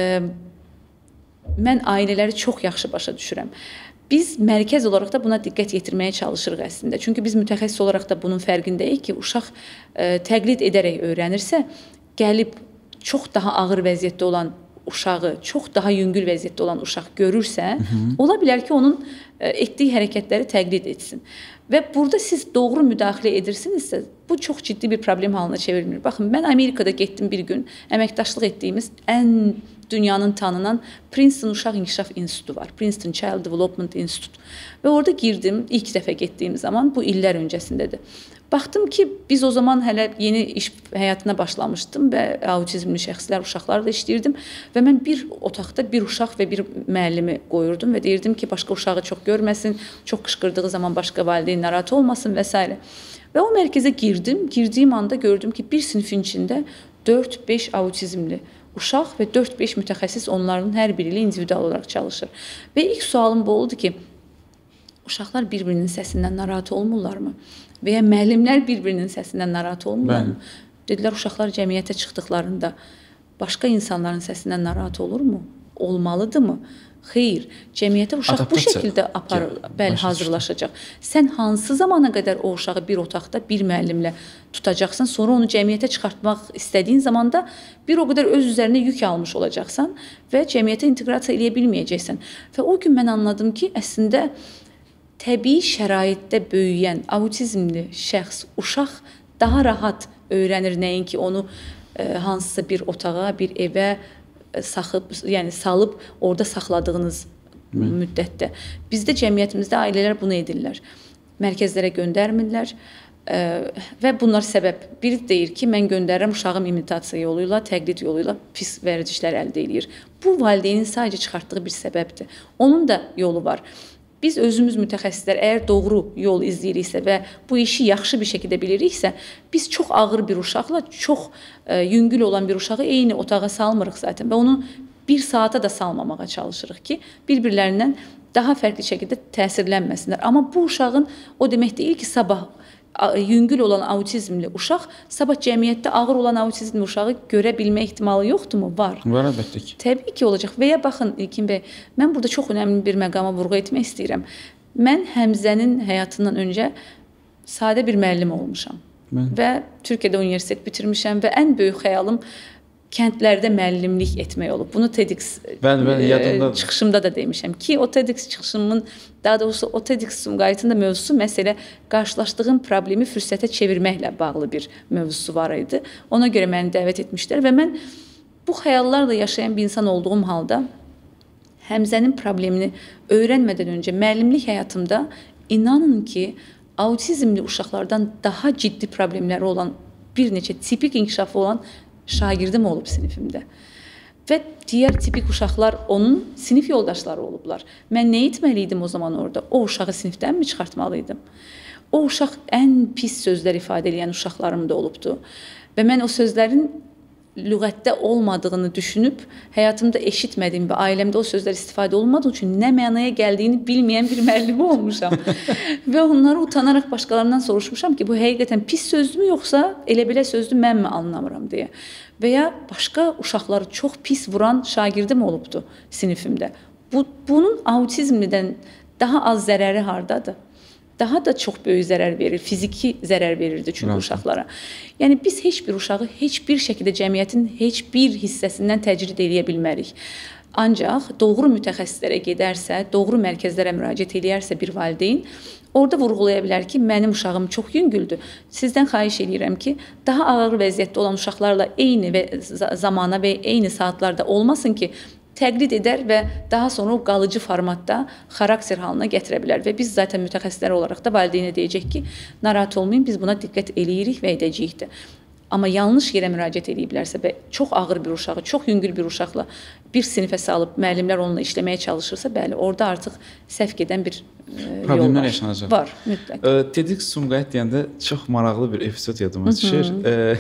mən ailələri çox yaxşı başa düşürəm. Biz mərkəz olaraq da buna diqqət yetirməyə çalışırıq əslində. Çünki biz mütəxəssis olaraq da bunun fərqindəyik ki, uşaq e, təqlid edərək öyrənirsə, gəlib çox daha ağır vəziyyətdə olan uşağı, çox daha yüngül vəziyyətdə olan uşaq görürsə, Hı -hı. ola bilər ki, onun e, etdiyi hərəkətləri təqlid etsin. Və burada siz doğru müdaxilə edirsinizsə, bu çox ciddi bir problem halına çevrilir. Baxın, mən Amerikada getdim bir gün, əməkdaşlıq etdiyimiz ən dünyanın tanınan Princeton Uşaq İnkişaf İnstitutu var. Princeton Child Development Institute. Və orada girdim ilk dəfə getdiyim zaman, bu illər öncəsindədir. Baxdım ki, biz o zaman hələ yeni iş həyatına başlamışdım və autizmli şəxslər, uşaqlarla işləyirdim və mən bir otaqda bir uşaq və bir müəllimi qoyurdum və deyirdim ki, başqa uşağı çox görməsin, çox qışqırdığı zaman başqa valideyn narahat olmasın və s. Və o mərkəzə girdim. Girdiyim anda gördüm ki, bir sinifin içində dörd beş autizmli uşaq və dörd beş mütəxəssis onların hər biri ilə individual olaraq çalışır. Və ilk sualım bu oldu ki, uşaqlar bir-birinin səsindən narahat olmurlarmı? Və ya müəllimlər bir-birinin səsindən narahat olmurlarmı? Dedilər, uşaqlar cəmiyyətə çıxdıqlarında başqa insanların səsindən narahat olurmu? Olmalıdırmı? Xeyr, cəmiyyətə uşaq Adaptasiya. Bu şəkildə aparır, bəli, hazırlaşacaq. Sən hansı zamana qədər o uşağı bir otaqda bir müəllimlə tutacaqsan, sonra onu cəmiyyətə çıxartmaq istədiyin zamanda bir o qədər öz üzərinə yük almış olacaqsan və cəmiyyətə inteqrasiya eləyə bilməyəcəksən. Və o gün mən anladım ki, əslində təbii şəraitdə böyüyən autizmli şəxs, uşaq daha rahat öyrənir, nəinki onu e, hansısa bir otağa, bir evə saxıb, yəni salıb orada saxladığınız Hı. müddətdə. Bizdə cəmiyyətimizdə ailələr bunu edirlər. Mərkəzlərə göndərmirlər e, və bunlar səbəb. Biri deyir ki, mən göndərirəm, uşağım imitasiya yolu ilə, təqlid yolu ilə pis vərdişlər əldə edir. Bu valideynin sadəcə çıxartdığı bir səbəbdir. Onun da yolu var. Biz özümüz mütəxəssislər əgər doğru yol izləyiriksə və bu işi yaxşı bir şəkildə biliriksə, biz çox ağır bir uşaqla çox e, yüngül olan bir uşağı eyni otağa salmırıq zaten və onu bir saata da salmamağa çalışırıq ki, bir-birlərindən daha fərqli şəkildə təsirlənməsinlər. Amma bu uşağın o demək deyil ki, sabah yüngül olan autizmli uşaq sabah cəmiyyətdə ağır olan autizmli uşağı görə bilmə ehtimalı yoxdurmu? Var. Var, əlbəttə ki. Təbii ki, olacaq. Və ya baxın İlkin bəy, mən burada çox önəmli bir məqama vurğu etmək istəyirəm. Mən Həmzənin həyatından öncə sadə bir müəllim olmuşam. Mən... Və Türkiyədə universitet bitirmişəm və ən böyük xəyalım kəndlərdə müəllimlik etmək olub. Bunu TEDx bəli, bəli, yadımda... çıxışımda da demişəm ki, o TEDx çıxışımın, daha doğrusu o TEDx Sumqayıtın da mövzusu məsələ qarşılaşdığım problemi fürsətə çevirməklə bağlı bir mövzusu var idi. Ona görə məni dəvət etmişlər və mən bu xəyallarla yaşayan bir insan olduğum halda Həmzənin problemini öyrənmədən öncə müəllimlik həyatımda inanın ki, autizmli uşaqlardan daha ciddi problemləri olan bir neçə tipik inkişafı olan şagirdim olub sinifimdə. Və digər tipik uşaqlar onun sinif yoldaşları olublar. Mən nə etməliydim o zaman orada? O uşağı sinifdən mi çıxartmalıydım? O uşaq ən pis sözlər ifadə edən uşaqlarım da olubdu. Və mən o sözlərin lüğətdə olmadığını düşünüb, həyatımda eşitmədiyim və ailəmdə o sözlər istifadə olmadığı üçün nə mənaya gəldiyini bilməyən bir müəllimi olmuşam. Və onları utanaraq başqalarından soruşmuşam ki, bu həqiqətən pis sözdürmü, yoxsa elə belə sözdür, mən mi anlamıram deyə. Və ya başqa uşaqları çox pis vuran şagirdim olubdu sinifimdə. Bu, bunun autizmlidən daha az zərəri hardadır? Daha da çox böyük zərər verir, fiziki zərər verirdi çünki Rahat. uşaqlara. Yəni biz heç bir uşağı heç bir şəkildə cəmiyyətin heç bir hissəsindən təcrid edə bilmərik. Ancaq doğru mütəxəssislərə gedərsə, doğru mərkəzlərə müraciət edərsə bir valideyn, orada vurğulaya bilər ki, mənim uşağım çox yüngüldür. Sizdən xahiş edirəm ki, daha ağır vəziyyətdə olan uşaqlarla eyni və zamana və eyni saatlarda olmasın ki, təqlid edər və daha sonra o qalıcı formatda xarakter halına gətirə bilər. Və biz zaten mütəxəssislər olaraq da valideynə deyəcək ki, narahat olmayın, biz buna diqqət eləyirik və edəcəyik də. Amma yanlış yerə müraciət ediblərsə və çox ağır bir uşağı, çox yüngül bir uşaqla bir sinifə salıb müəllimlər onunla işləməyə çalışırsa, bəli, orada artıq səhv gedən bir e, problemlər yaşanacaq. Var, mütləq. E, TEDx Sumqayıt deyəndə çox maraqlı bir epizod yadıma düşür. E,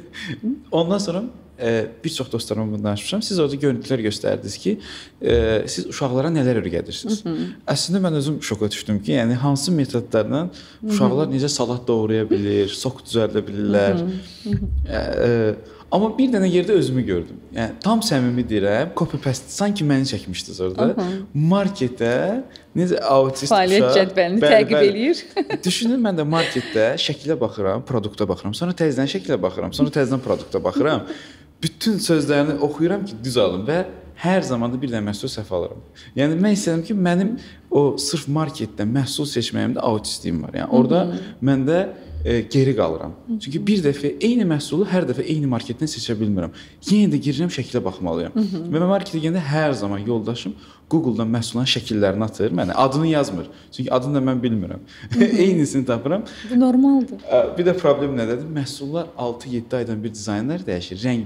ondan sonra e, bir çox dostlarıma bunu danışmışam. Siz orada görüntülər göstərdiniz ki, e, siz uşaqlara nələr öyrədirsiniz. Əslində mən özüm şoka düşdüm ki, yəni hansı metodlarla uşaqlar necə salat doğraya bilir, sok düzəldə bilirlər. e, e, Amma bir dənə yerdə özümü gördüm. Yəni tam səmimi deyirəm, copy paste sanki məni çəkmişdiniz orada. Aha. Marketdə necə autist fəaliyyət cədvəlini təqib eləyir. Düşünün, mən də marketdə şəkilə baxıram, produkta baxıram, sonra təzədən şəkilə baxıram, sonra təzədən produkta baxıram. Bütün sözlərini oxuyuram ki, düz alım və hər zaman da bir dənə məhsul səhv alıram. Yəni mən istəyirəm ki, mənim o sırf marketdə məhsul seçməyimdə autistliyim var. Yəni orada məndə E, geri qalıram. Çünki bir dəfə eyni məhsulu hər dəfə eyni marketdən seçə bilmirəm. Yenə də girirəm, şəkilə baxmalıyam. Hı -hı. Və mən marketə gələndə hər zaman yoldaşım Google-dan məhsulların şəkillərini atır mənə. Adını yazmır. Çünki adını da mən bilmirəm. Eynisini tapıram. Bu normaldır. Bir də problem nədədir? Məhsullar altı yeddi aydan bir dizaynlar dəyişir, rəngləri dəyişir.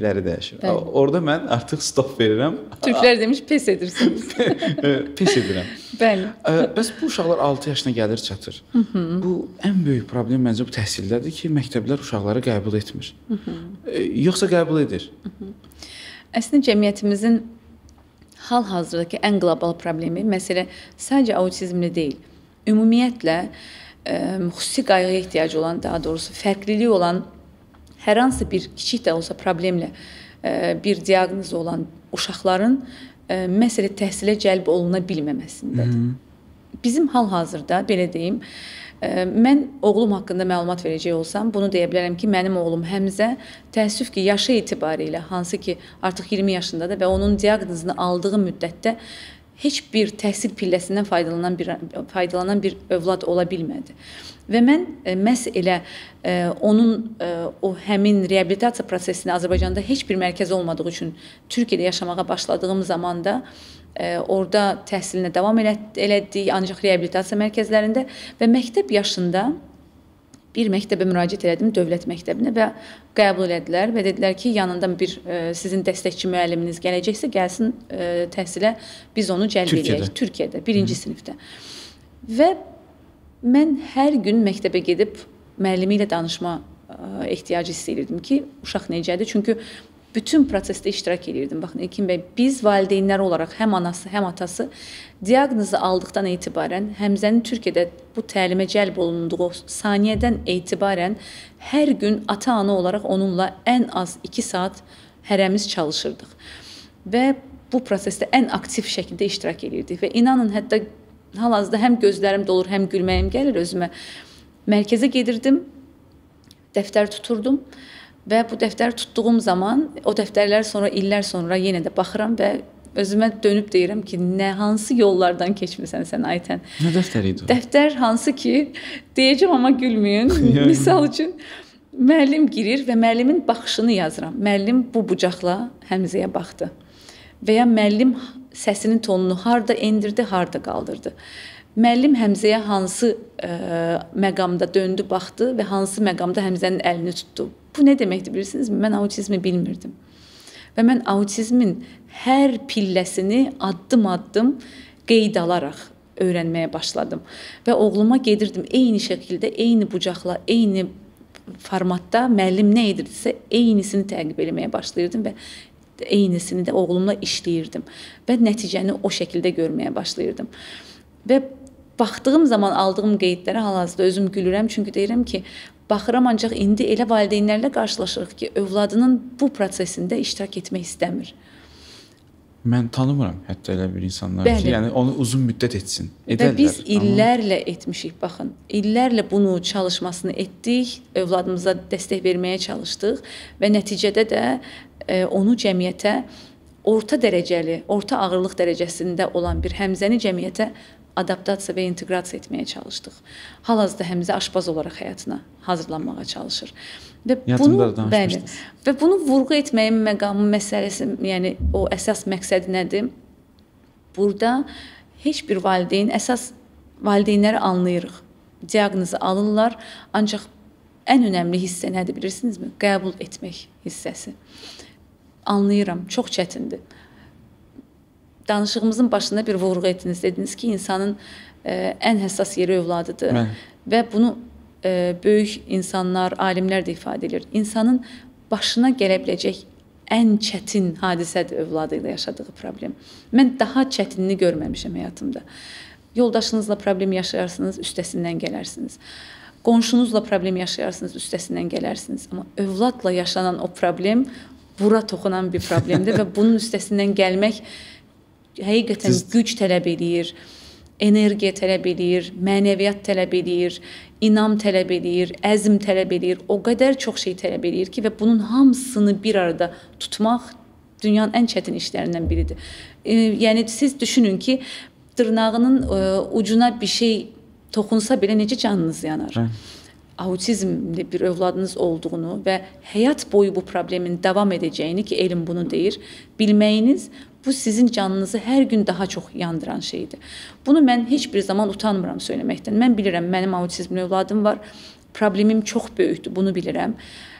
fikirləşir. Bəli. Orada mən artıq stop verirəm. Türklər demiş pes edirsiniz. Pes edirəm. Bəli. Bəs bu uşaqlar altı yaşına gəlir, çatır. Hı -hı. Bu ən böyük problem məncə bu təhsildədir ki, məktəblər uşaqları qəbul etmir. Hı -hı. Yoxsa qəbul edir? Hı -hı. Əslində cəmiyyətimizin hal-hazırdakı ən qlobal problemi məsələ sadəcə autizmli deyil. Ümumiyyətlə ə, xüsusi qayğıya ehtiyacı olan, daha doğrusu fərqliliyi olan hər hansı bir kiçik də olsa problemlə ə, bir diaqnozu olan uşaqların ə, məsələ təhsilə cəlb oluna bilməməsindədir. Bizim hal-hazırda belə deyim, ə, mən oğlum haqqında məlumat verəcək olsam, bunu deyə bilərəm ki, mənim oğlum Həmzə təəssüf ki, yaşı etibarilə, hansı ki artıq iyirmi yaşındadır və onun diaqnozunu aldığı müddətdə heç bir təhsil pilləsindən faydalanan bir faydalanan bir övlad ola bilmədi. Və mən e, məhz elə e, onun e, o həmin reabilitasiya prosesini Azərbaycanda heç bir mərkəz olmadığı üçün Türkiyədə yaşamağa başladığım zamanda e, orada təhsilinə davam elədik, ancaq reabilitasiya mərkəzlərində və məktəb yaşında bir məktəbə müraciət elədim, dövlət məktəbinə və qəbul elədilər və dedilər ki, yanında bir e, sizin dəstəkçi müəlliminiz gələcəksə, gəlsin e, təhsilə, biz onu cəlb edək. Türkiyədə, birinci Hı. sinifdə. Və mən hər gün məktəbə gedib müəllimi ilə danışma e, ehtiyacı hiss edirdim ki, uşaq necədir? Çünki bütün prosesdə iştirak edirdim. Baxın, İlkin bəy, biz valideynlər olaraq həm anası, həm atası diaqnozu aldıqdan etibarən, Həmzənin Türkiyədə bu təlimə cəlb olunduğu saniyədən etibarən hər gün ata-ana olaraq onunla ən az iki saat hərəmiz çalışırdıq. Və bu prosesdə ən aktiv şəkildə iştirak edirdik. Və inanın, hətta hal-hazırda həm gözlərim dolur, həm gülməyim gəlir özümə. Mərkəzə gedirdim, dəftər tuturdum. Və bu dəftər tutduğum zaman, o dəftərlər sonra, illər sonra yenə də baxıram və özümə dönüb deyirəm ki, nə hansı yollardan keçmisən sən Aytən. Nə dəftəri idi o? Dəftər hansı ki, deyəcəm amma gülməyin. Misal üçün, müəllim girir və müəllimin baxışını yazıram. Müəllim bu bucaqla Həmzəyə baxdı. Və ya müəllim səsinin tonunu harda endirdi, harda qaldırdı. Müəllim Həmzəyə hansı ə, məqamda döndü, baxdı və hansı məqamda Həmzənin əlini tutdu. Bu nə deməkdir bilirsinizmi? Mən autizmi bilmirdim. Və mən autizmin hər pilləsini addım-addım qeyd alaraq öyrənməyə başladım. Və oğluma gedirdim eyni şəkildə, eyni bucaqla, eyni formatda müəllim nə edirdisə, eynisini təqib etməyə başlayırdım və eynisini də oğlumla işləyirdim. Və nəticəni o şəkildə görməyə başlayırdım. Və baxdığım zaman aldığım qeydlərə hal-hazırda özüm gülürəm, çünki deyirəm ki, baxıram, ancaq indi elə valideynlərlə qarşılaşırıq ki, övladının bu prosesində iştirak etmək istəmir. Mən tanımıram hətta elə bir insanlar Bəli. ki, yəni onu uzun müddət etsin. Edərlər. Və biz illərlə amma... etmişik, baxın. İllərlə bunu çalışmasını etdik, övladımıza dəstək verməyə çalışdıq və nəticədə də e, onu cəmiyyətə orta dərəcəli, orta ağırlıq dərəcəsində olan bir Həmzəni cəmiyyətə adaptasiya və inteqrasiya etməyə çalışdıq. Hal-hazırda Həmzə aşpaz olaraq həyatına hazırlanmağa çalışır. Və bunu, bəli, və bunu vurğu etməyin məqamı məsələsi, yəni o əsas məqsədi nədir? Burada heç bir valideyn, əsas valideynləri anlayırıq. Diaqnozu alırlar, ancaq ən önəmli hissə nədir bilirsinizmi? Qəbul etmək hissəsi. Anlayıram, çox çətindir. Danışığımızın başında bir vurğu etdiniz. Dediniz ki, insanın e, ən həssas yeri övladıdır. Mən. Və bunu e, böyük insanlar, alimlər də ifadə edir. İnsanın başına gələ biləcək ən çətin hadisədir övladı ilə yaşadığı problem. Mən daha çətinini görməmişəm həyatımda. Yoldaşınızla problem yaşayarsınız, üstəsindən gələrsiniz. Qonşunuzla problem yaşayarsınız, üstəsindən gələrsiniz. Amma övladla yaşanan o problem bura toxunan bir problemdir və bunun üstəsindən gəlmək həqiqətən Siz... güc tələb edir, energiya tələb edir, mənəviyyat tələb edir, inam tələb edir, əzm tələb edir, o qədər çox şey tələb edir ki, və bunun hamısını bir arada tutmaq dünyanın ən çətin işlərindən biridir. E, yəni siz düşünün ki, dırnağının e, ucuna bir şey toxunsa belə necə canınız yanar? Hə. Autizmli bir övladınız olduğunu və həyat boyu bu problemin davam edəcəyini, ki, elm bunu deyir, bilməyiniz bu sizin canınızı hər gün daha çox yandıran şeydir. Bunu mən heç bir zaman utanmıram söyləməkdən. Mən bilirəm, mənim autizmli övladım var, problemim çox böyükdür, bunu bilirəm.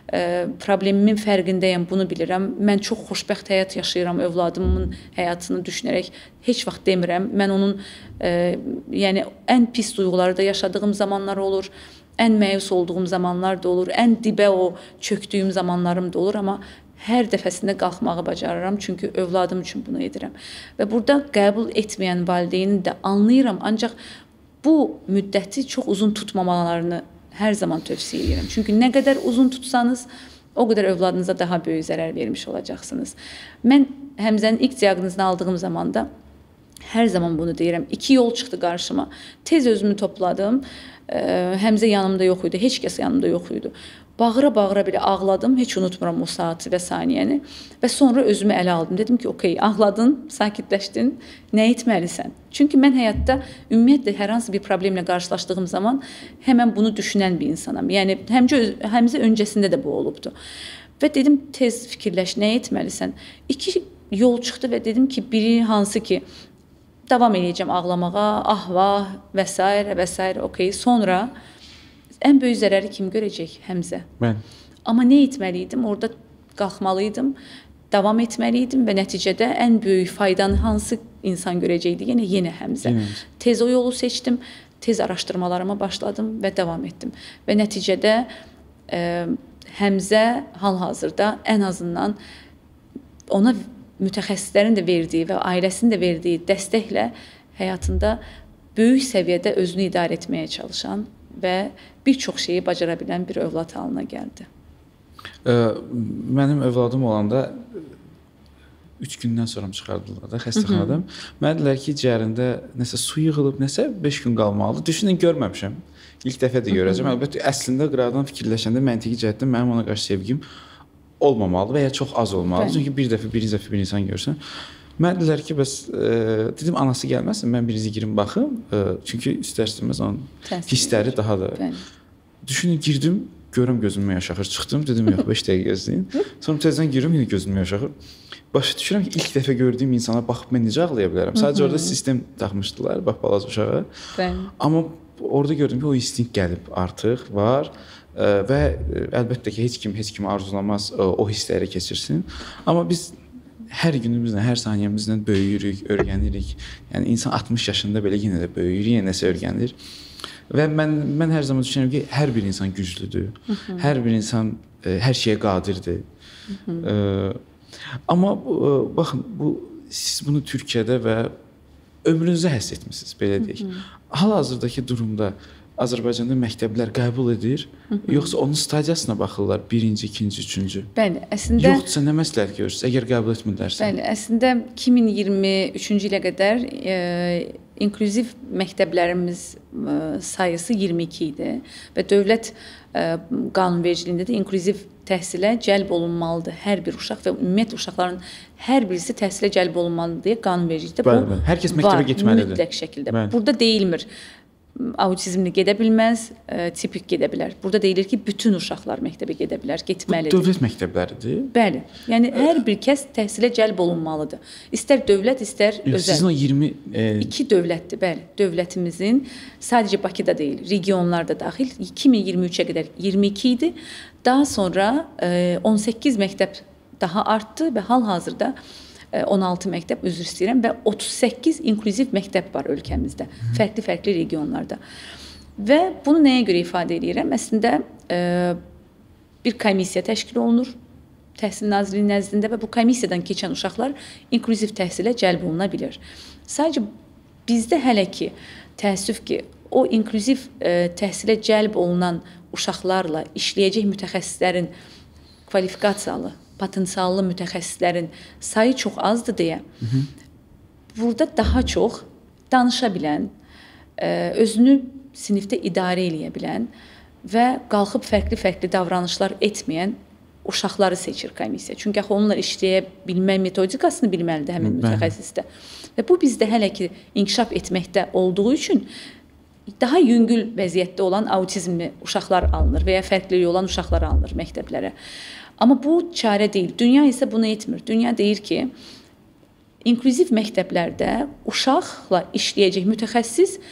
problemimin fərqindəyəm, bunu bilirəm. Mən çox xoşbəxt həyat yaşayıram, övladımın həyatını düşünərək heç vaxt demirəm. Mən onun e, yəni ən pis duyğuları da yaşadığım zamanlar olur, ən məyus olduğum zamanlar da olur, ən dibə o çökdüyüm zamanlarım da olur, amma hər dəfəsində qalxmağı bacarıram, çünki övladım üçün bunu edirəm. Və burada qəbul etməyən valideyni də anlayıram, ancaq bu müddəti çox uzun tutmamalarını hər zaman tövsiyə edirəm. Çünki nə qədər uzun tutsanız, o qədər övladınıza daha böyük zərər vermiş olacaqsınız. Mən Həmzənin ilk diaqnozunu aldığım zamanda hər zaman bunu deyirəm. İki yol çıxdı qarşıma. Tez özümü topladım. Həmzə yanımda yox idi, heç kəs yanımda yox idi. Bağıra-bağıra belə ağladım, heç unutmuram o saatı və saniyəni. Və sonra özümü ələ aldım. Dedim ki, okey, ağladın, sakitləşdin, nə etməlisən? Çünki mən həyatda ümumiyyətlə hər hansı bir problemlə qarşılaşdığım zaman həmən bunu düşünən bir insanam. Yəni, həmcə, həmzə öncəsində də bu olubdu. Və dedim, tez fikirləş, nə etməlisən? İki yol çıxdı və dedim ki, biri hansı ki, davam edəcəm ağlamağa, ah-vah və s. və s. okey, sonra ən böyük zərəri kim görəcək? Həmzə. Mən. Amma nə etməliydim? Orada qalxmalıydım, davam etməliydim və nəticədə ən böyük faydanı hansı insan görəcəkdi? Yenə yenə Həmzə. Yenə. Tez o yolu seçdim, tez araşdırmalarıma başladım və davam etdim. Və nəticədə e, Həmzə hal-hazırda ən azından ona mütəxəssislərin də verdiyi və ailəsinin də verdiyi dəstəklə həyatında böyük səviyyədə özünü idarə etməyə çalışan və bir çox şeyi bacara bilən bir övlad halına gəldi. Ə, mənim övladım olanda üç gündən sonra çıxardılar da xəstəxanadan. Mənə dedilər ki, ciyərində nəsə su yığılıb, nəsə beş gün qalmalıdır. Düşünün, görməmişəm. İlk dəfə də görəcəm. Əlbəttə, əslində qıradan fikirləşəndə məntiqi cəhətdən mənim ona qarşı sevgim olmamalı və ya çox az olmalı. Çünki bir dəfə, bir dəfə bir insan görsən. Mən dedilər ki, bəs e, dedim anası gəlməsin, mən birinizi girim baxım. E, çünki istər-istəməz onun Təsir hissləri edir. Daha da. Bəli. Düşünün, girdim, görüm gözümə yaş axır. Çıxdım, dedim yox, beş dəqiqə gözləyin. Sonra tezdən girim, yenə gözümə yaş axır. Başa düşürəm ki, ilk dəfə gördüyüm insana baxıb mən necə ağlaya bilərəm? Sadəcə orada sistem taxmışdılar, bax balaca uşağa. Bəli. Amma orada gördüm ki, o instinkt gəlib artıq var. E, və əlbəttə ki, heç kim heç kimi arzulamaz e, o hissləri keçirsin. Amma biz hər günümüzlə, hər saniyəmizlə böyüyürük, öyrənirik. Yəni insan altmış yaşında belə yenə də böyüyür, yenə nəsə öyrənir. Və mən mən hər zaman düşünürəm ki, hər bir insan güclüdür. Hı -hı. Hər bir insan e, hər şeyə qadirdir. Hı -hı. E, amma e, baxın, bu siz bunu Türkiyədə və ömrünüzə həsr etmisiniz, belə deyək. Hal-hazırdakı durumda Azərbaycanda məktəblər qəbul edir, hı -hı. yoxsa onun stadiyasına baxırlar, birinci, ikinci, üçüncü? Bəli, əslində... Yoxsa nə məsləhət görürsünüz, əgər qəbul etmirlərsə? Bəli, əslində iki min iyirmi üçüncü ilə qədər e, inklüziv məktəblərimiz e, sayısı iyirmi iki idi və dövlət e, qanunvericiliyində də inklüziv təhsilə cəlb olunmalıdır hər bir uşaq və ümumiyyətlə uşaqların hər birisi təhsilə cəlb olunmalıdır deyə qanunvericilikdə bu bəli, bəli. Hər kəs məktəbə var, getməlidir. mütləq şəkildə. Bəli. Burada deyilmir. Autizmli gedə bilməz, e, tipik gedə bilər. Burada deyilir ki, bütün uşaqlar məktəbə gedə bilər, getməlidir. Bu dövlət məktəbləridir? Bəli. Yəni hər bir kəs təhsilə cəlb olunmalıdır. İstər dövlət, istər Yox, özəl. Sizin o iyirmi e... iki dövlətdir, bəli. Dövlətimizin sadəcə Bakıda deyil, regionlarda daxil iki min iyirmi üçə qədər iyirmi iki idi. Daha sonra e, on səkkiz məktəb daha artdı və hal-hazırda on altı məktəb, üzr istəyirəm, və otuz səkkiz inklüziv məktəb var ölkəmizdə, fərqli-fərqli regionlarda. Və bunu nəyə görə ifadə edirəm? Əslində, e, bir komissiya təşkil olunur Təhsil Nazirliyi nəzdində və bu komissiyadan keçən uşaqlar inklüziv təhsilə cəlb oluna bilir. Sadəcə bizdə hələ ki, təəssüf ki, o inklüziv e, təhsilə cəlb olunan uşaqlarla işləyəcək mütəxəssislərin kvalifikasiyalı, potensiallı mütəxəssislərin sayı çox azdır deyə, hı -hı. burada daha çox danışa bilən, özünü sinifdə idarə eləyə bilən və qalxıb fərqli-fərqli davranışlar etməyən uşaqları seçir komissiya. Çünki axı onlar işləyə bilmək metodikasını bilməlidir həmin mütəxəssisdə. Və bu bizdə hələ ki inkişaf etməkdə olduğu üçün daha yüngül vəziyyətdə olan autizmli uşaqlar alınır və ya fərqliliyi olan uşaqlar alınır məktəblərə. Amma bu çarə deyil. Dünya isə bunu etmir. Dünya deyir ki, inklüziv məktəblərdə uşaqla işləyəcək mütəxəssis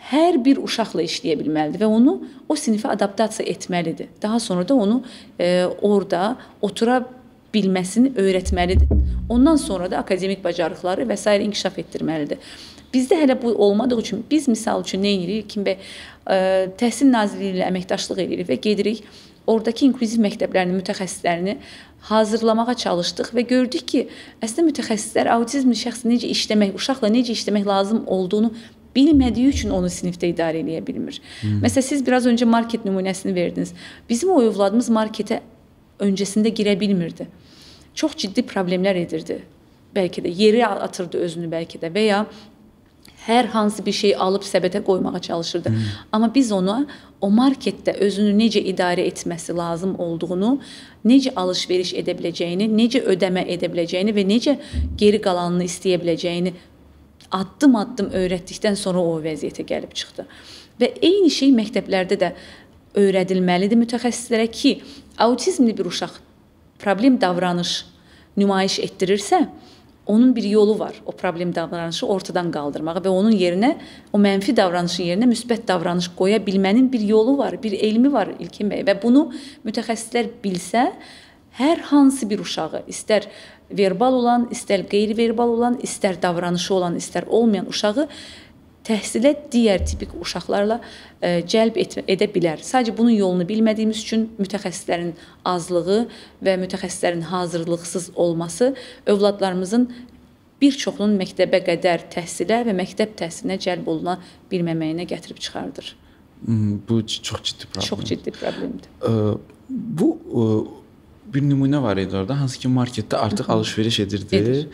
hər bir uşaqla işləyə bilməlidir və onu o sinifə adaptasiya etməlidir. Daha sonra da onu e, orada otura bilməsini öyrətməlidir. Ondan sonra da akademik bacarıqları və s. inkişaf etdirməlidir. Bizdə hələ bu olmadığı üçün biz misal üçün nə edirik? Kim bə e, Təhsil Nazirliyi ilə əməkdaşlıq edirik və gedirik oradakı inklüziv məktəblərinin mütəxəssislərini hazırlamağa çalışdıq və gördük ki, əslində mütəxəssislər autizmli şəxs necə işləmək, uşaqla necə işləmək lazım olduğunu bilmədiyi üçün onu sinifdə idarə edə bilmir. Hmm. Məsələn, siz biraz öncə market nümunəsini verdiniz. Bizim o övladımız marketə öncəsində girə bilmirdi. Çox ciddi problemlər edirdi. Bəlkə də yeri atırdı özünü bəlkə də və ya hər hansı bir şey alıb səbətə qoymağa çalışırdı. Hmm. Amma biz ona o marketdə özünü necə idarə etməsi lazım olduğunu, necə alış-veriş edə biləcəyini, necə ödəmə edə biləcəyini və necə geri qalanını istəyə biləcəyini addım-addım öyrətdikdən sonra o vəziyyətə gəlib çıxdı. Və eyni şey məktəblərdə də öyrədilməlidir mütəxəssislərə ki, autizmli bir uşaq problem davranış nümayiş etdirirsə, onun bir yolu var o problem davranışı ortadan qaldırmağa və onun yerinə, o mənfi davranışın yerinə müsbət davranış qoya bilmənin bir yolu var, bir elmi var İlkin bəy və bunu mütəxəssislər bilsə, hər hansı bir uşağı, istər verbal olan, istər qeyri-verbal olan, istər davranışı olan, istər olmayan uşağı təhsilə digər tipik uşaqlarla e, cəlb et, edə bilər. Sadəcə bunun yolunu bilmədiyimiz üçün mütəxəssislərin azlığı və mütəxəssislərin hazırlıqsız olması övladlarımızın bir çoxunun məktəbə qədər təhsilə və məktəb təhsilinə cəlb oluna bilməməyinə gətirib çıxardır. Bu çox ciddi problem. Çox ciddi problemdir. Bu bir nümunə var idi orada, hansı ki marketdə artıq alış-veriş edirdi. Edir.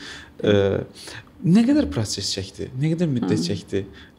Nə qədər proses çəkdi? Nə qədər müddət çəkdi?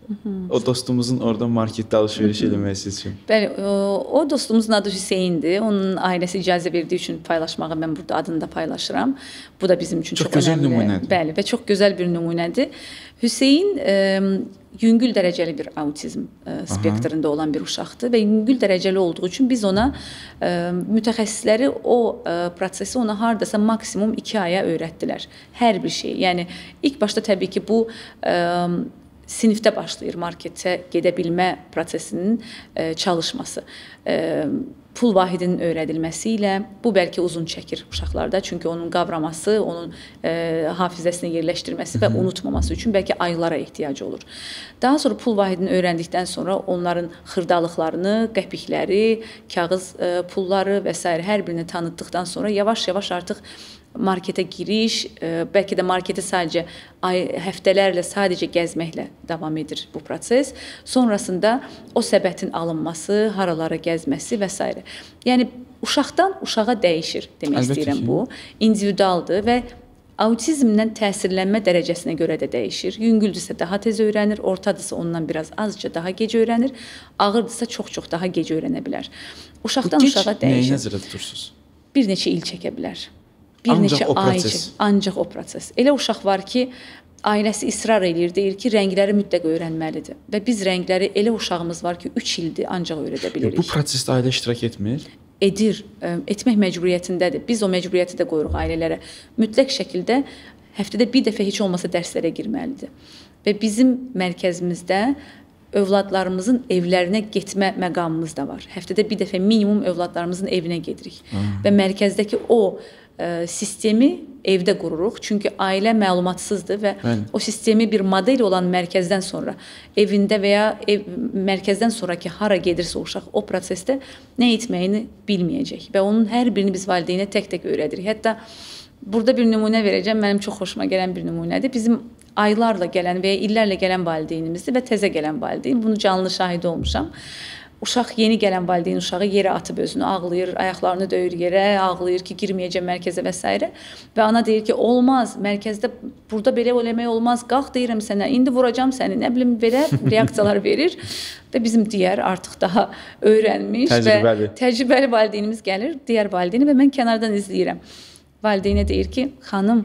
O dostumuzun orada marketdə alış-veriş eləməsi üçün. Bəli, o dostumuzun adı Hüseyndir. Onun ailəsi icazə verdiyi üçün paylaşmağı mən burada adını da paylaşıram. Bu da bizim üçün çox, çox gözəl önəmli. Nümunədir. Bəli, və çox gözəl bir nümunədir. Hüseyn e, yüngül dərəcəli bir autizm e, spektrində olan bir uşaqdır və yüngül dərəcəli olduğu üçün biz ona e, mütəxəssisləri o e, prosesi ona hardasa maksimum iki aya öyrətdilər. Hər bir şey. Yəni ilk başda təbii ki bu e, sinifdə başlayır marketə gedə bilmə prosesinin e, çalışması. E, pul vahidinin öyrədilməsi ilə bu bəlkə uzun çəkir uşaqlarda. Çünki onun qavraması, onun e, hafizəsinə yerləşdirməsi və unutmaması üçün bəlkə aylara ehtiyacı olur. Daha sonra pul vahidini öyrəndikdən sonra onların xırdalıqlarını, qəpikləri, kağız e, pulları və s. hər birini tanıtdıqdan sonra yavaş-yavaş artıq marketə giriş, bəlkə də marketə sadəcə ay, həftələrlə sadəcə gəzməklə davam edir bu proses. Sonrasında o səbətin alınması, haralara gəzməsi və s. Yəni uşaqdan uşağa dəyişir demək Əlbəttə istəyirəm ki. Bu. İndividualdır və autizmdən təsirlənmə dərəcəsinə görə də dəyişir. Yüngüldürsə daha tez öyrənir, ortadırsa ondan biraz azca daha gec öyrənir, ağırdırsa çox-çox daha gec öyrənə bilər. Uşaqdan bu uşağa dəyişir. Nəyi nəzərdə tutursunuz? Bir neçə il çəkə bilər. Bir ancaq neçə o ay proses. çək, ancaq o proses. Elə uşaq var ki, ailəsi israr eləyir, deyir ki, rəngləri mütləq öyrənməlidir. Və biz rəngləri elə uşağımız var ki, üç ildir ancaq öyrədə bilirik. Bu prosesdə ailə iştirak etmir? Edir, etmək məcburiyyətindədir. Biz o məcburiyyəti də qoyuruq ailələrə. Mütləq şəkildə həftədə bir dəfə heç olmasa dərslərə girməlidir. Və bizim mərkəzimizdə övladlarımızın evlərinə getmə məqamımız da var. Həftədə bir dəfə minimum övladlarımızın evinə gedirik. Hmm. Və mərkəzdəki o ə, sistemi evdə qururuq. Çünki ailə məlumatsızdır və Bəli. O sistemi bir model olan mərkəzdən sonra evində və ya ev, mərkəzdən sonraki hara gedirsə uşaq o prosesdə nə etməyini bilməyəcək. Və onun hər birini biz valideynə tək-tək öyrədirik. Hətta burada bir nümunə verəcəm. Mənim çox xoşuma gələn bir nümunədir. Bizim aylarla gələn və ya illərlə gələn valideynimizdir və təzə gələn valideyn. Bunu canlı şahidi olmuşam. Uşaq, yeni gələn valideyn uşağı yerə atıb özünü ağlayır, ayaqlarını döyür yerə, ağlayır ki, girməyəcəm mərkəzə və s. Və ana deyir ki, olmaz, mərkəzdə burada belə eləmək olmaz, qalx deyirəm sənə, indi vuracam səni, nə bilim, belə reaksiyalar verir. Və bizim digər artıq daha öyrənmiş təcrübəli. və təcrübəli valideynimiz gəlir, digər valideyni və mən kənardan izləyirəm. Valideynə deyir ki, xanım,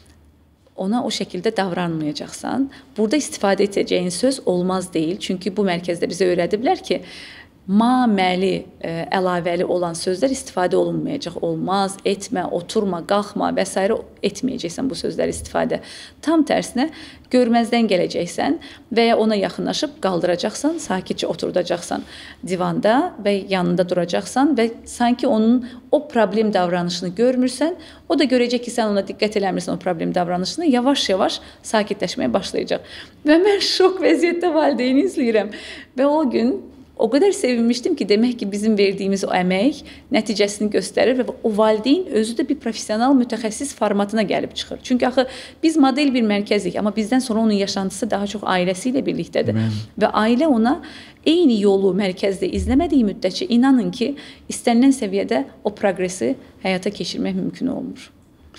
ona o şəkildə davranmayacaqsan. Burada istifadə edəcəyin söz olmaz deyil. Çünki bu mərkəzdə bizə öyrədiblər ki, maməli, ə, əlavəli olan sözlər istifadə olunmayacaq. Olmaz, etmə, oturma, qalxma və s. etməyəcəksən bu sözləri istifadə. Tam tərsinə görməzdən gələcəksən və ya ona yaxınlaşıb qaldıracaqsan, sakitcə oturdacaqsan divanda və yanında duracaqsan və sanki onun o problem davranışını görmürsən, o da görəcək ki, sən ona diqqət eləmirsən o problem davranışını, yavaş-yavaş sakitləşməyə başlayacaq. Və mən şok vəziyyətdə valideyni izləyirəm və o gün o qədər sevinmişdim ki, demək ki, bizim verdiyimiz o əmək nəticəsini göstərir və o valideyn özü də bir professional, mütəxəssis formatına gəlib çıxır. Çünki axı biz model bir mərkəzik, amma bizdən sonra onun yaşantısı daha çox ailəsi ilə birlikdədir. Mən... Və ailə ona eyni yolu mərkəzdə izləmədiyi müddətcə inanın ki, istənilən səviyyədə o proqresi həyata keçirmək mümkün olmur.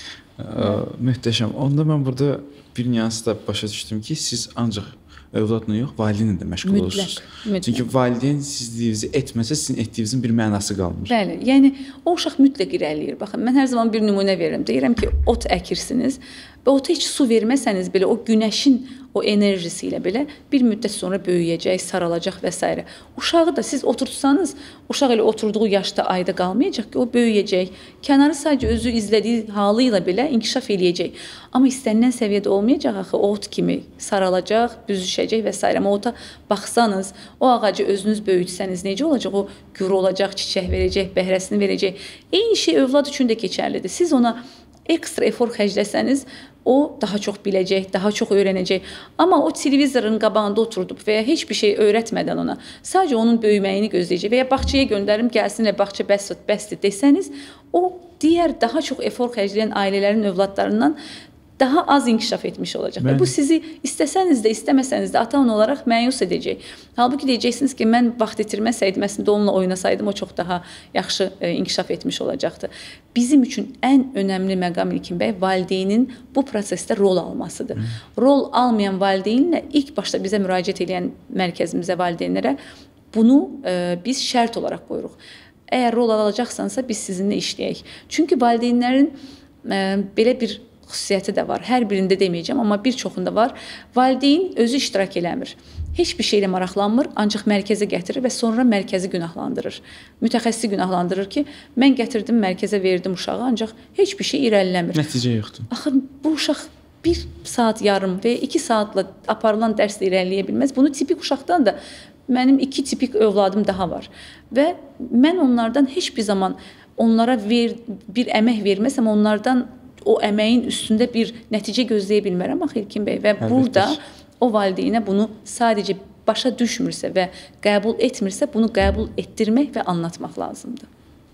Ə, möhtəşəm. Onda mən burada bir nüansda başa düşdüm ki, siz ancaq övladla yox, valideynlə də məşğul olursunuz. Mütləq. Çünki valideyn sizliyinizi etməsə, sizin etdiyinizin bir mənası qalmır. Bəli, yəni o uşaq mütləq irəliləyir. Baxın, mən hər zaman bir nümunə verirəm. Deyirəm ki, ot əkirsiniz və ota heç su verməsəniz belə o günəşin o enerjisi ilə belə bir müddət sonra böyüyəcək, saralacaq və s. Uşağı da siz oturtsanız, uşaq elə oturduğu yaşda ayda qalmayacaq ki, o böyüyəcək. Kənarı sadəcə özü izlədiyi halı ilə belə inkişaf eləyəcək. Amma istənilən səviyyədə olmayacaq axı, o ot kimi saralacaq, büzüşəcək və s. Amma ota baxsanız, o ağacı özünüz böyütsəniz necə olacaq? O gür olacaq, çiçək verəcək, bəhrəsini verəcək. Eyni şey övlad üçün də keçərlidir. Siz ona ekstra efor xərcləsəniz, o daha çox biləcək, daha çox öyrənəcək. Amma o televizorun qabağında oturdub və ya heç bir şey öyrətmədən ona, sadəcə onun böyüməyini gözləyəcək və ya bağçaya göndərim, gəlsin və bağça bəsdir, bəsdir desəniz, o digər daha çox efor xərcləyən ailələrin övladlarından daha az inkişaf etmiş olacaq. Mən... Və bu sizi istəsəniz də, istəməsəniz də ata-ana olaraq məyus edəcək. Halbuki deyəcəksiniz ki, mən vaxt itirməsəydim, əslində onunla oynasaydım, o çox daha yaxşı e, inkişaf etmiş olacaqdı. Bizim üçün ən önəmli məqam İlkin bəy, valideynin bu prosesdə rol almasıdır. Hı. Rol almayan valideynlə ilk başda bizə müraciət edən mərkəzimizə, valideynlərə bunu e, biz şərt olaraq qoyuruq. Əgər rol alacaqsansa, biz sizinlə işləyək. Çünki valideynlərin e, belə bir xüsusiyyəti də var. Hər birində deməyəcəm, amma bir çoxunda var. Valideyn özü iştirak eləmir. Heç bir şeylə maraqlanmır, ancaq mərkəzə gətirir və sonra mərkəzi günahlandırır. Mütəxəssisi günahlandırır ki, mən gətirdim, mərkəzə verdim uşağı, ancaq heç bir şey irəliləmir. Nəticə yoxdur. Axı, bu uşaq bir saat yarım və iki saatla aparılan dərslə irəliləyə bilməz. Bunu tipik uşaqdan da mənim iki tipik övladım daha var. Və mən onlardan heç bir zaman onlara ver, bir əmək verməsəm, onlardan o əməyin üstündə bir nəticə gözləyə bilmərəm axı İlkin bəy və Əlbəttə. Burada o valideynə bunu sadəcə başa düşmürsə və qəbul etmirsə, bunu qəbul etdirmək və anlatmaq lazımdır.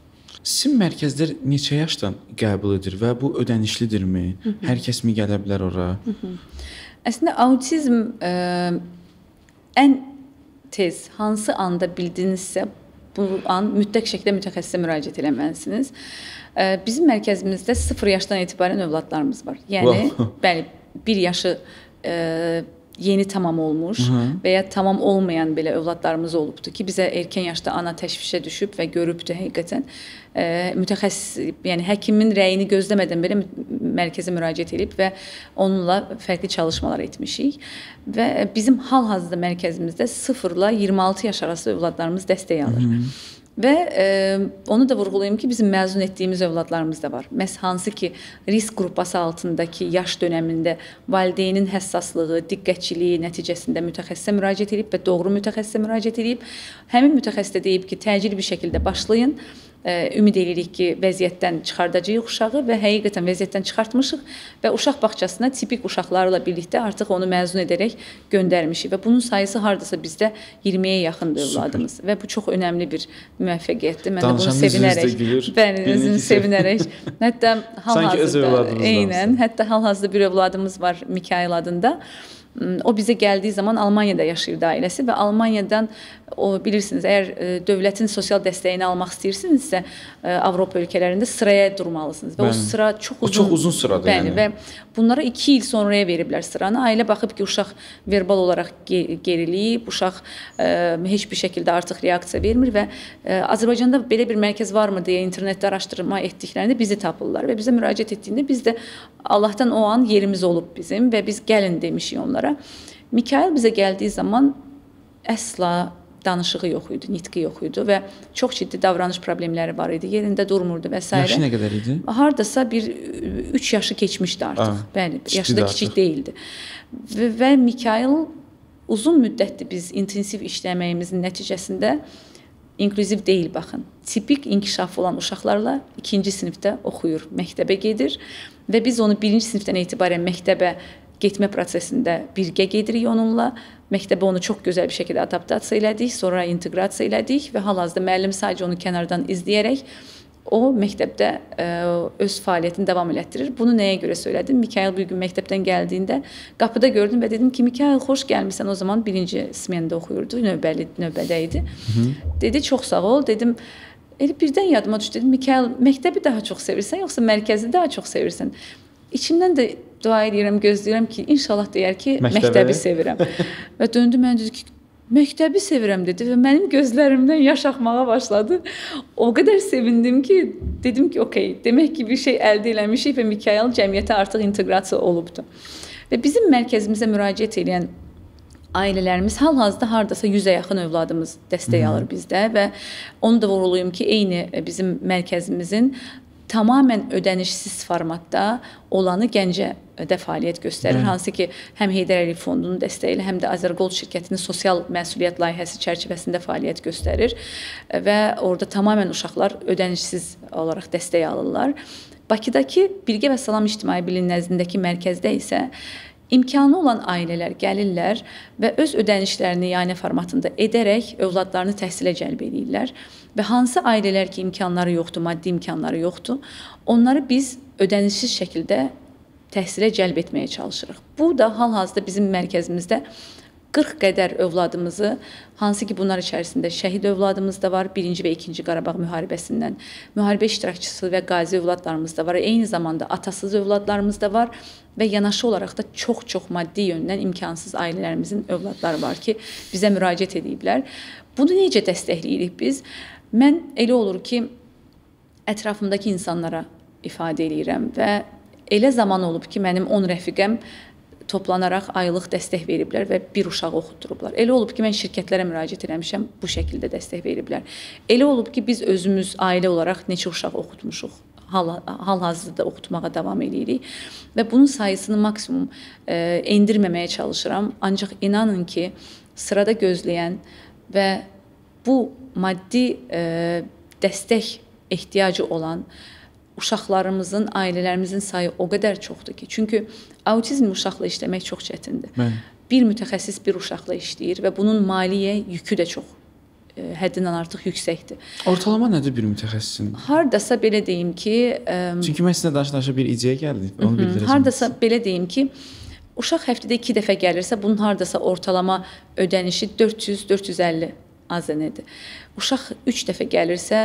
Sizin mərkəzlər neçə yaşdan qəbul edir və bu ödənişlidirmi? Hı -hı. Hər kəs mi gələ bilər ora? Hı -hı. Əslində autizm ə, ən tez hansı anda bildinizsə, bu an mütləq şəkildə mütəxəssisə müraciət eləməlisiniz. Bizim mərkəzimizdə sıfır yaşdan etibarən övladlarımız var. Yəni, wow. bəli, bir yaşı e, yeni tamam olmuş Hı -hı. və ya tamam olmayan belə övladlarımız olubdur ki, bizə erkən yaşda ana təşvişə düşüb və görübdür həqiqətən. E, mütəxəssis, yəni həkimin rəyini gözləmədən belə mərkəzə müraciət edib və onunla fərqli çalışmalar etmişik. Və bizim hal-hazırda mərkəzimizdə sıfırla iyirmi altı yaş arası övladlarımız dəstək alır. Hı -hı. Və e, onu da vurğulayım ki, bizim məzun etdiyimiz övladlarımız da var. Məhz hansı ki, risk qrupası altındakı yaş dönəmində valideynin həssaslığı, diqqətçiliyi nəticəsində mütəxəssisə müraciət edib və doğru mütəxəssisə müraciət edib. Həmin mütəxəssis də deyib ki, təcili bir şəkildə başlayın. E, ümid edirik ki, vəziyyətdən çıxardacağıq uşağı və həqiqətən vəziyyətdən çıxartmışıq və uşaq bağçasına tipik uşaqlarla birlikdə artıq onu məzun edərək göndərmişik və bunun sayısı hardasa bizdə iyirmiyə yaxındır övladımız və bu çox önəmli bir müvəffəqiyyətdir. Mən də bunu sevinərək, bəli, özünü sevinərək, hətta hal-hazırda, eynən, hətta hal-hazırda bir övladımız var Mikail adında. O bizə gəldiyi zaman Almaniyada yaşayırdı ailəsi və Almaniyadan o bilirsiniz, əgər e, dövlətin sosial dəstəyini almaq istəyirsinizsə, e, Avropa ölkələrində sıraya durmalısınız və Bəli. O sıra çox uzun. O çox uzun sıradır Bəli, yəni. Və bunlara iki il sonraya veriblər sıranı. Ailə baxıb ki, uşaq verbal olaraq geriliyib, uşaq e, heç bir şəkildə artıq reaksiya vermir və e, Azərbaycanda belə bir mərkəz varmı deyə internetdə araşdırma etdiklərində bizi tapırlar və bizə müraciət etdiyində biz də Allahdan o an yerimiz olub bizim və biz gəlin demişik onlara. Mikail bizə gəldiyi zaman əsla danışığı yox idi, nitqi yox idi və çox ciddi davranış problemləri var idi. Yerində durmurdu və s. Yaşı nə qədər idi? Hardasa bir üç yaşı keçmişdi artıq. Aa, Bəli, yaşı da kiçik deyildi. Və, və Mikail uzun müddətdir biz intensiv işləməyimizin nəticəsində inklüziv deyil, baxın. Tipik inkişafı olan uşaqlarla ikinci sinifdə oxuyur, məktəbə gedir və biz onu birinci sinifdən etibarən məktəbə getmə prosesində birgə gedirik onunla. Məktəbə onu çox gözəl bir şəkildə adaptasiya elədik, sonra inteqrasiya elədik və hal-hazırda müəllim sadəcə onu kənardan izləyərək o məktəbdə ə, öz fəaliyyətini davam elətdirir. Bunu nəyə görə söylədim? Mikail bir gün məktəbdən gəldiyində qapıda gördüm və dedim ki, Mikail, xoş gəlmisən. O zaman birinci smenində oxuyurdu, növbəli, növbədə idi. Hı. Dedi, çox sağ ol. Dedim, elə birdən yadıma düşdü. Dedim, Mikail, məktəbi daha çox sevirsən, yoxsa mərkəzi daha çox sevirsən? İçimdən də dua edirəm, gözləyirəm ki, inşallah deyər ki, məktəbi, məktəbi sevirəm. Və döndü mən dedi ki, məktəbi sevirəm dedi və mənim gözlərimdən yaş axmağa başladı. O qədər sevindim ki, dedim ki, okey, demək ki, bir şey əldə eləmişik və Mikail cəmiyyətə artıq inteqrasiya olubdu. Və bizim mərkəzimizə müraciət edən ailələrimiz hal-hazırda hardasa yüzə yaxın övladımız dəstək alır bizdə və onu da vurğulayım ki, eyni bizim mərkəzimizin tamamən ödənişsiz formatda olanı Gəncədə fəaliyyət göstərir. Hı. Hansı ki, həm Heydər Əliyev Fondunun dəstəyi ilə, həm də Azərgold şirkətinin sosial məsuliyyət layihəsi çərçivəsində fəaliyyət göstərir və orada tamamən uşaqlar ödənişsiz olaraq dəstək alırlar. Bakıdakı Bilgə və Salam İctimai Birliyi nəzdindəki mərkəzdə isə imkanı olan ailələr gəlirlər və öz ödənişlərini yəni formatında edərək övladlarını təhsilə cəlb edirlər. Və hansı ailələr ki, imkanları yoxdur, maddi imkanları yoxdur, onları biz ödənişsiz şəkildə təhsilə cəlb etməyə çalışırıq. Bu da hal-hazırda bizim mərkəzimizdə qırx qədər övladımızı, hansı ki, bunlar içərisində şəhid övladımız da var, birinci və ikinci Qarabağ müharibəsindən, müharibə iştirakçısı və qazi övladlarımız da var, eyni zamanda atasız övladlarımız da var və yanaşı olaraq da çox-çox maddi yöndən imkansız ailələrimizin övladları var ki, bizə müraciət ediblər. Bunu necə dəstəkləyirik biz? Mən elə olur ki, ətrafımdakı insanlara ifadə edirəm və elə zaman olub ki, mənim on rəfiqəm toplanaraq aylıq dəstək veriblər və bir uşağı oxutdurublar. Elə olub ki, mən şirkətlərə müraciət etmişəm, bu şəkildə dəstək veriblər. Elə olub ki, biz özümüz ailə olaraq neçə uşaq oxutmuşuq, hal-hazırda oxutmağa davam edirik və bunun sayısını maksimum e, endirməməyə çalışıram. Ancaq inanın ki, sırada gözləyən və bu maddi e, dəstək ehtiyacı olan uşaqlarımızın, ailələrimizin sayı o qədər çoxdur ki, çünki autizm uşaqla işləmək çox çətindir. Mən. Bir mütəxəssis bir uşaqla işləyir və bunun maliyyə yükü də çox e, həddindən artıq yüksəkdir. Ortalama nədir bir mütəxəssisin? Hardasa belə deyim ki, e, çünki mən sizinlə danışa-danışa bir ideya gəldi, onu bildirəcəm. Hardasa belə deyim ki, uşaq həftədə iki dəfə gəlirsə, bunun hardasa ortalama ödənişi dörd yüz dörd yüz əlli A Z N-dir. Uşaq üç dəfə gəlirsə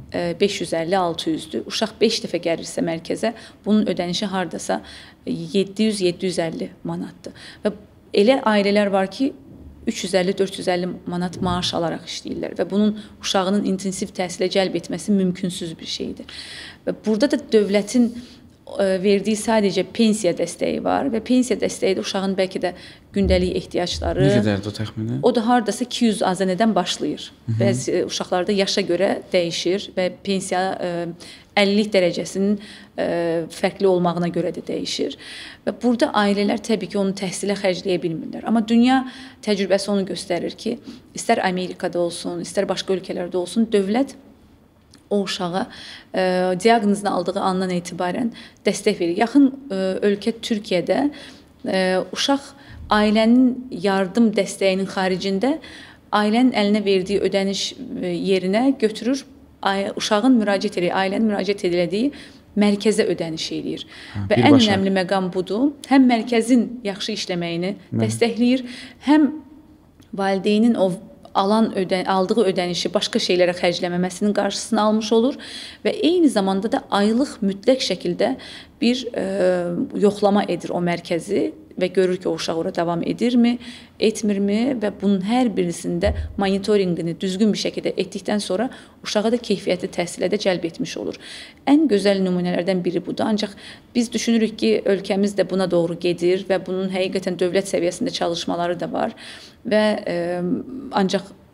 beş yüz əlli altı yüzdür. Uşaq beş dəfə gəlirsə mərkəzə, bunun ödənişi hardasa yeddi yüz yeddi yüz əlli manatdır. Və elə ailələr var ki, üç yüz əlli dörd yüz əlli manat maaş alaraq işləyirlər və bunun uşağının intensiv təhsilə cəlb etməsi mümkünsüz bir şeydir. Və burada da dövlətin verdiyi sadəcə pensiya dəstəyi var və pensiya dəstəyi də uşağın bəlkə də gündəlik ehtiyacları. Nə qədərdir o təxminən? O da hardasa iki yüz A Z N-dən başlayır. Hı -hı. Bəzi uşaqlarda yaşa görə dəyişir və pensiya əlillik dərəcəsinin fərqli olmağına görə də dəyişir. Və burada ailələr təbii ki, onu təhsilə xərcləyə bilmirlər. Amma dünya təcrübəsi onu göstərir ki, istər Amerikada olsun, istər başqa ölkələrdə olsun, dövlət o uşağa e, diaqnozunu aldığı andan etibarən dəstək verir. Yaxın e, ölkə Türkiyədə e, uşaq ailənin yardım dəstəyinin xaricində ailənin əlinə verdiyi ödəniş e, yerinə götürür, ay, uşağın müraciət edir, ailənin müraciət edilədiyi mərkəzə ödəniş edir. Ha, və ən önəmli məqam budur. Həm mərkəzin yaxşı işləməyini Hı. dəstəkləyir, həm valideynin o alan ödə, aldığı ödənişi başqa şeylərə xərcləməməsinin qarşısını almış olur və eyni zamanda da aylıq mütləq şəkildə bir e, yoxlama edir o mərkəzi və görür ki, o uşaq ora davam edirmi, etmirmi və bunun hər birisində monitorinqini düzgün bir şəkildə etdikdən sonra uşağa da keyfiyyətli təhsilə də cəlb etmiş olur. Ən gözəl nümunələrdən biri budur. Ancaq biz düşünürük ki, ölkəmiz də buna doğru gedir və bunun həqiqətən dövlət səviyyəsində çalışmaları da var və e, ancaq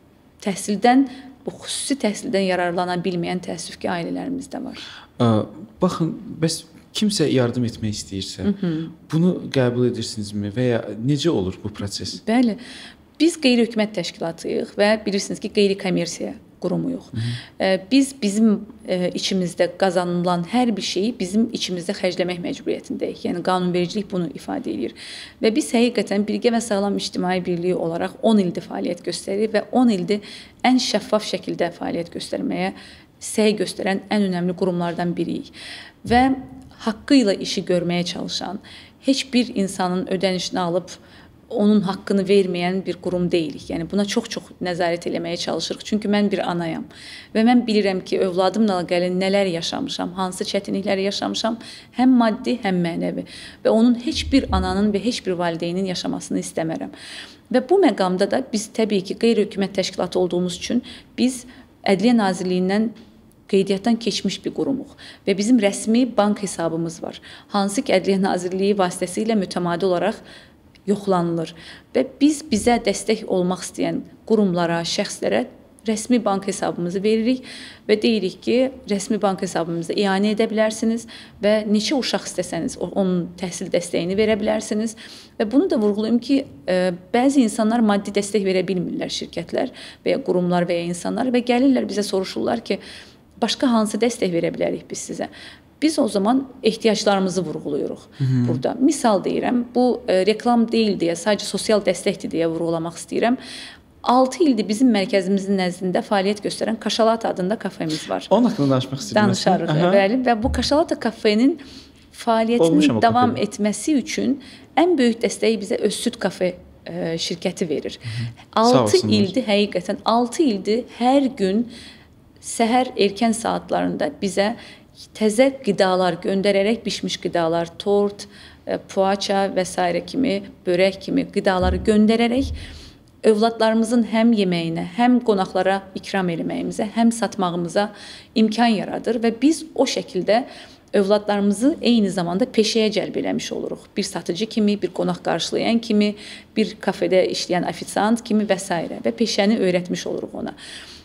təhsildən, bu xüsusi təhsildən yararlana bilməyən təəssüf ki, ailələrimiz də var. Ə, baxın, bəs kimsə yardım etmək istəyirsə, Hı -hı. bunu qəbul edirsinizmi və ya necə olur bu proses? Bəli. Biz qeyri-hökumət təşkilatıyıq və bilirsiniz ki, qeyri-kommersiya qurumuyuq. Hı -hı. Biz bizim içimizdə qazanılan hər bir şeyi bizim içimizdə xərcləmək məcburiyyətindəyik. Yəni qanunvericilik bunu ifadə edir. Və biz həqiqətən Birgə və Sağlam İctimai Birliyi olaraq on ildir fəaliyyət göstərir və on ildir ən şəffaf şəkildə fəaliyyət göstərməyə səy göstərən ən önəmli qurumlardan biriyik. Və haqqı ilə işi görməyə çalışan, heç bir insanın ödənişini alıb onun haqqını verməyən bir qurum deyilik. Yəni buna çox-çox nəzarət eləməyə çalışırıq. Çünki mən bir anayam və mən bilirəm ki, övladımla gəlin nələr yaşamışam, hansı çətinlikləri yaşamışam, həm maddi, həm mənəvi. Və onun heç bir ananın və heç bir valideynin yaşamasını istəmərəm. Və bu məqamda da biz təbii ki, qeyri-hökumət təşkilatı olduğumuz üçün biz Ədliyyə Nazirliyindən qeydiyyatdan keçmiş bir qurumuq və bizim rəsmi bank hesabımız var. Hansı ki, Ədliyyə Nazirliyi vasitəsilə mütəmadi olaraq yoxlanılır və biz bizə dəstək olmaq istəyən qurumlara, şəxslərə rəsmi bank hesabımızı veririk və deyirik ki, rəsmi bank hesabımızı ianə edə bilərsiniz və neçə uşaq istəsəniz onun təhsil dəstəyini verə bilərsiniz. Və bunu da vurğulayım ki, bəzi insanlar maddi dəstək verə bilmirlər, şirkətlər və ya qurumlar və ya insanlar və gəlirlər bizə soruşurlar ki, başqa hansı dəstək verə bilərik biz sizə? Biz o zaman ehtiyaclarımızı vurğuluyuruq Hı -hı. burada. Misal deyirəm, bu e, reklam deyil deyə, sadəcə sosial dəstəkdir deyə vurğulamaq istəyirəm. altı ildir bizim mərkəzimizin nəzdində fəaliyyət göstərən Kaşalata adında kafemiz var. Onun haqqında danışmaq istəyirəm. Danışarıq, bəli. Və bu Kaşalata kafenin fəaliyyətinin davam kafede. etməsi üçün ən böyük dəstəyi bizə Öz Süd kafe e, şirkəti verir. altı ildir, həqiqətən altı ildir hər gün səhər erkən saatlarında bizə təzə qidalar göndərərək bişmiş qidalar, tort, poğaça və s. kimi, börək kimi qidaları göndərərək övladlarımızın həm yeməyinə, həm qonaqlara ikram etməyimizə, həm satmağımıza imkan yaradır və biz o şəkildə övladlarımızı eyni zamanda peşəyə cəlb eləmiş oluruq. Bir satıcı kimi, bir qonaq qarşılayan kimi, bir kafedə işləyən ofisiant kimi və s. və peşəni öyrətmiş oluruq ona.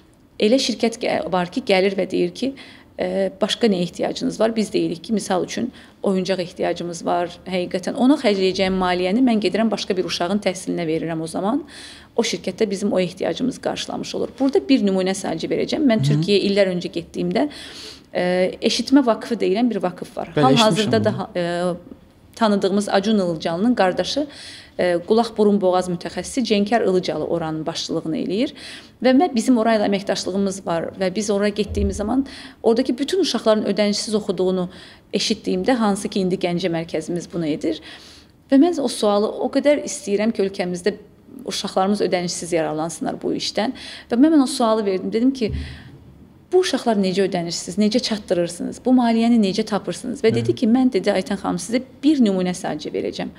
Elə şirkət var ki, gəlir və deyir ki, başqa nə ehtiyacınız var? Biz deyirik ki, misal üçün oyuncaq ehtiyacımız var. Həqiqətən ona xərcləyəcəyim maliyyəni mən gedirəm başqa bir uşağın təhsilinə verirəm o zaman. O şirkətdə bizim o ehtiyacımız qarşılamış olur. Burada bir nümunə sadəcə verəcəm. Mən Türkiyəyə illər öncə getdiyimdə Eşitmə Vakfı deyilən bir vakıf var. Hal-hazırda da tanıdığımız Acun Ilıcalı'nın qardaşı qulaq burun boğaz mütəxəssisi Cenkar Ilıcalı oranın başçılığını eləyir və bizim orayla əməkdaşlığımız var və biz oraya getdiyimiz zaman oradakı bütün uşaqların ödənişsiz oxuduğunu eşitdiyimdə, hansı ki indi Gəncə mərkəzimiz bunu edir və mən o sualı o qədər istəyirəm ki, ölkəmizdə uşaqlarımız ödənişsiz yararlansınlar bu işdən və mən o sualı verdim, dedim ki, bu uşaqlar necə ödənişsiz, necə çatdırırsınız, bu maliyyəni necə tapırsınız və dedi ki, mən dedi Aytən xanım sizə bir nümunə sadəcə verəcəm.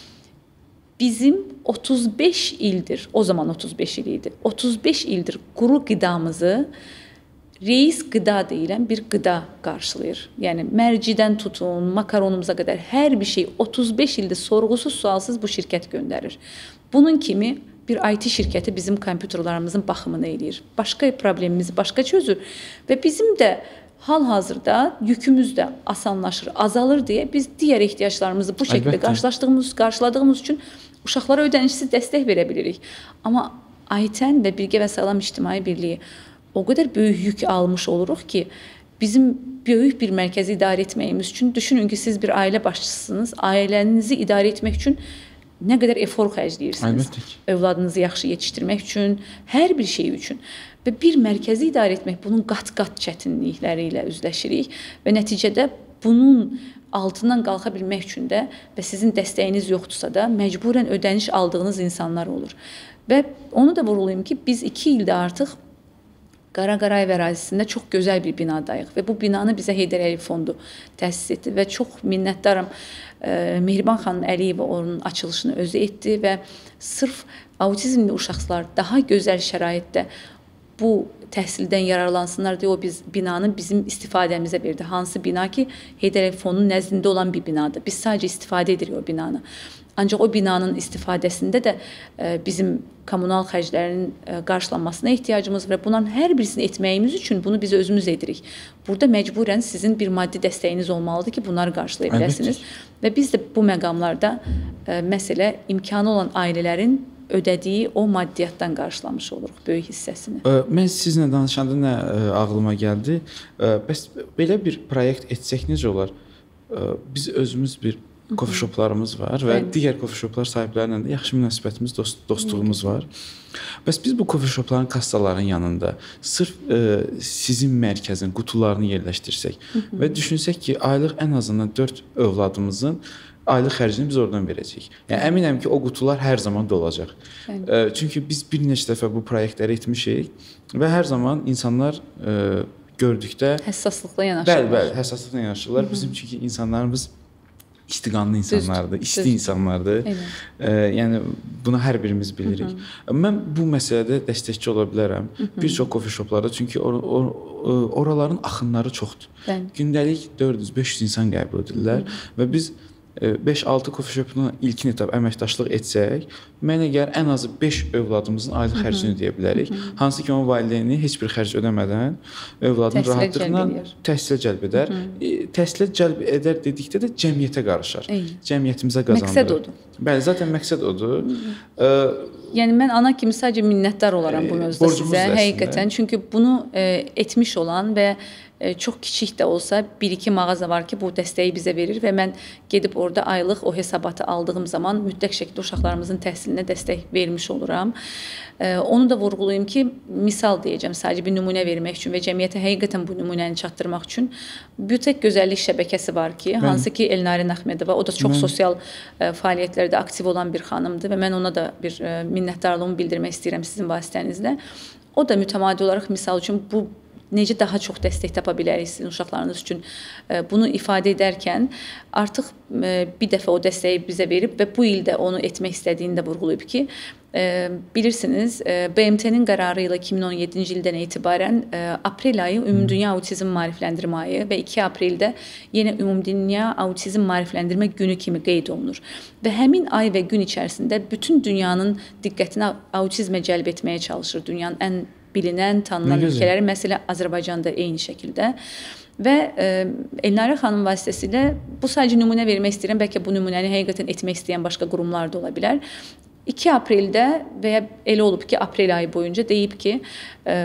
Bizim otuz beş ildir, o zaman otuz beş il idi, otuz beş ildir quru qidamızı reis qida deyilən bir qida qarşılayır. Yəni mərcidən tutun, makaronumuza qədər hər bir şey otuz beş ildir sorğusuz, sualsız bu şirkət göndərir. Bunun kimi bir I T şirkəti bizim kompüterlərimizin baxımını eləyir. Başqa problemimizi başqa çözür və bizim də hal-hazırda yükümüz də asanlaşır, azalır deyə biz digər ehtiyaclarımızı bu şəkildə qarşılaşdığımız, qarşıladığımız üçün uşaqlara ödənişsiz dəstək verə bilirik. Amma Aytən və Birgə və Sağlam İctimai Birliyi o qədər böyük yük almış oluruq ki, bizim böyük bir mərkəzi idarə etməyimiz üçün düşünün ki, siz bir ailə başçısınız, ailənizi idarə etmək üçün nə qədər efor xərcləyirsiniz. Övladınızı yaxşı yetişdirmək üçün, hər bir şey üçün. Və bir mərkəzi idarə etmək bunun qat-qat çətinlikləri ilə üzləşirik və nəticədə bunun altından qalxa bilmək üçün də və sizin dəstəyiniz yoxdursa da məcburən ödəniş aldığınız insanlar olur. Və onu da vurğulayım ki, biz iki ildə artıq Qaraqarayev ərazisində çox gözəl bir binadayıq və bu binanı bizə Heydər Əliyev Fondu təsis etdi və çox minnətdaram. Mehriban xanım Əliyeva onun açılışını özü etdi və sırf autizmli uşaqlar daha gözəl şəraitdə bu təhsildən yararlansınlar deyə o biz binanı bizim istifadəmizə verdi. Hansı bina ki, Heydər Əliyev Fondunun nəzdində olan bir binadır. Biz sadəcə istifadə edirik o binanı. Ancaq o binanın istifadəsində də bizim kommunal xərclərin qarşılanmasına ehtiyacımız var. Bunların hər birisini etməyimiz üçün bunu biz özümüz edirik. Burada məcburən sizin bir maddi dəstəyiniz olmalıdır ki, bunları qarşılaya biləsiniz. Və biz də bu məqamlarda məsələ imkanı olan ailələrin ödədiyi o maddiyyatdan qarşılamış oluruq böyük hissəsini. Mən sizinlə danışanda nə ağlıma gəldi? Bəs belə bir proyekt etsək necə olar? Biz özümüz bir coffee shoplarımız var və Bəli. digər coffee shoplar sahiblərinə də yaxşı münasibətimiz, dost, dostluğumuz var. Bəs biz bu coffee shopların kassaların yanında sırf e, sizin mərkəzin qutularını yerləşdirsək Hı -hı. və düşünsək ki, aylıq ən azından dörd övladımızın aylıq xərcini biz oradan verəcəyik. Yəni əminəm ki, o qutular hər zaman dolacaq. E, çünki biz bir neçə dəfə bu proyektləri etmişik və hər zaman insanlar e, gördükdə həssaslıqla yanaşırlar. Bəli, bəli, həssaslıqla yanaşırlar. Hı -hı. Bizim çünki insanlarımız istiqanlı insanlardır, Düzdür. isti insanlardır. E, yəni bunu hər birimiz bilirik. Hı -hı. Mən bu məsələdə dəstəkçi ola bilərəm. Bir çox coffee shoplarda çünki or or oraların axınları çoxdur. Bəli. Gündəlik dörd yüz beş yüz insan qəbul edirlər Hı -hı. və biz beş altı coffee shopuna ilkin etap əməkdaşlıq etsək, mənə gəlir ən azı beş övladımızın aylıq xərcini ödəyə bilərik. Hı -hı. Hansı ki, onun valideyni heç bir xərc ödəmədən övladını təhsilə rahatlıqla təhsilə cəlb edər. Hı -hı. Təhsilə cəlb edər dedikdə də cəmiyyətə qarışar. Eyni. Cəmiyyətimizə qazandırır. Məqsəd odur. Bəli, zaten məqsəd odur. Ə, yəni mən ana kimi sadəcə minnətdar olaram bu mövzuda sizə, həqiqətən. Çünki bunu e, etmiş olan və çox kiçik də olsa bir iki mağaza var ki, bu dəstəyi bizə verir və mən gedib orada aylıq o hesabatı aldığım zaman mütləq şəkildə uşaqlarımızın təhsilinə dəstək vermiş oluram. Onu da vurğulayım ki, misal deyəcəm, sadəcə bir nümunə vermək üçün və cəmiyyətə həqiqətən bu nümunəni çatdırmaq üçün Bütek Gözəllik şəbəkəsi var ki, mən, hansı ki Elnarə Əhmədova, o da çox mən, sosial fəaliyyətlərdə aktiv olan bir xanımdır və mən ona da bir minnətdarlığımı bildirmək istəyirəm sizin vasitənizlə. O da mütəmadi olaraq misal üçün bu necə daha çox dəstək tapa bilərik sizin uşaqlarınız üçün bunu ifadə edərkən artıq bir dəfə o dəstəyi bizə verib və bu ildə onu etmək istədiyini də vurğulayıb ki, bilirsiniz, B M T-nin qərarı ilə iki min on yeddinci ildən etibarən aprel ayı Ümumdünya Autizm Maarifləndirmə ayı və iki apreldə yenə Ümumdünya Autizm Maarifləndirmə günü kimi qeyd olunur. Və həmin ay və gün içərisində bütün dünyanın diqqətini autizmə cəlb etməyə çalışır. Dünyanın ən bilinən, tanınan ölkələri, məsələ Azərbaycanda eyni şəkildə. Və e, Elnarə xanım vasitəsilə bu sadəcə nümunə vermək istəyirəm, bəlkə bu nümunəni həqiqətən etmək istəyən başqa qurumlar da ola bilər. iki apreldə və ya elə olub ki, aprel ayı boyunca deyib ki, e,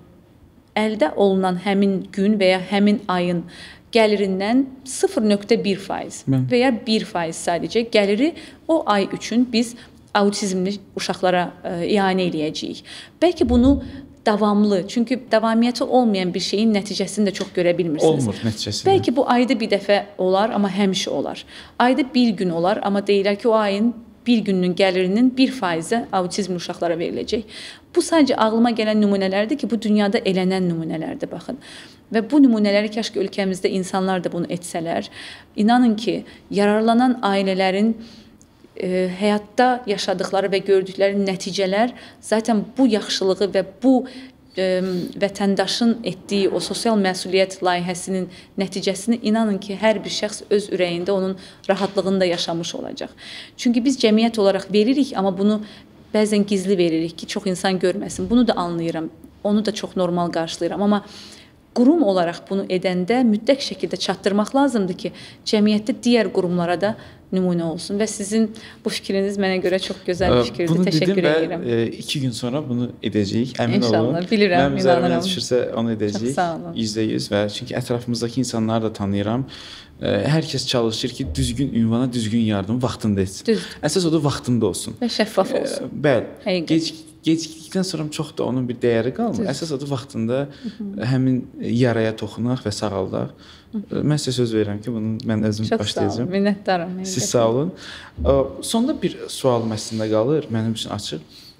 əldə olunan həmin gün və ya həmin ayın gəlirindən sıfır nöqtə bir faiz və ya bir faiz sadəcə gəliri o ay üçün biz autizmli uşaqlara e, ianə eləyəcəyik. Bəlkə bunu davamlı, çünki davamiyyəti olmayan bir şeyin nəticəsini də çox görə bilmirsiniz. Olmur nəticəsini. Bəlkə bu ayda bir dəfə olar, amma həmişə olar. Ayda bir gün olar, amma deyirlər ki, o ayın bir gününün gəlirinin bir faizə autizmli uşaqlara veriləcək. Bu sadəcə ağlıma gələn nümunələrdir ki, bu dünyada elənən nümunələrdir, baxın. Və bu nümunələri kəşki ölkəmizdə insanlar da bunu etsələr, inanın ki, yararlanan ailələrin E, həyatda yaşadıkları və gördükləri nəticələr zaten bu yaxşılığı və bu e, vətəndaşın etdiyi o sosial məsuliyyət layihəsinin nəticəsini inanın ki, hər bir şəxs öz ürəyində onun rahatlığında yaşamış olacaq. Çünki biz cəmiyyət olaraq veririk, amma bunu bəzən gizli veririk ki, çox insan görməsin. Bunu da anlayıram, onu da çox normal qarşılayıram, amma qurum olaraq bunu edəndə mütləq şəkildə çatdırmaq lazımdır ki, cəmiyyətdə digər qurumlara da nümunə olsun və sizin bu fikriniz mənə görə çox gözəl bir fikirdir. Bunu Təşəkkür dedim edirəm. Və iki gün sonra bunu edəcəyik, əmin İnşallah, olun. İnşallah, bilirəm, Mənim üzərimə düşürsə onu edəcəyik. Çox sağ olun. yüzdə yüz və çünki ətrafımızdakı insanları da tanıyıram. Hər kəs çalışır ki, düzgün ünvana, düzgün yardım vaxtında etsin. Düzdür. Əsas odur vaxtında olsun. Və şəffaf olsun. Bəli. Gec gecikdikdən sonra çox da onun bir dəyəri qalmır. Düzdür. Əsas odur vaxtında Hı -hı. həmin yaraya toxunaq və sağaldaq. Mən sizə söz verirəm ki, bunu mən özüm Çox başlayacağam. Çox sağ olun, minnətdaram. Siz sağ olun. Sonda bir sual məslində qalır, mənim üçün açıq.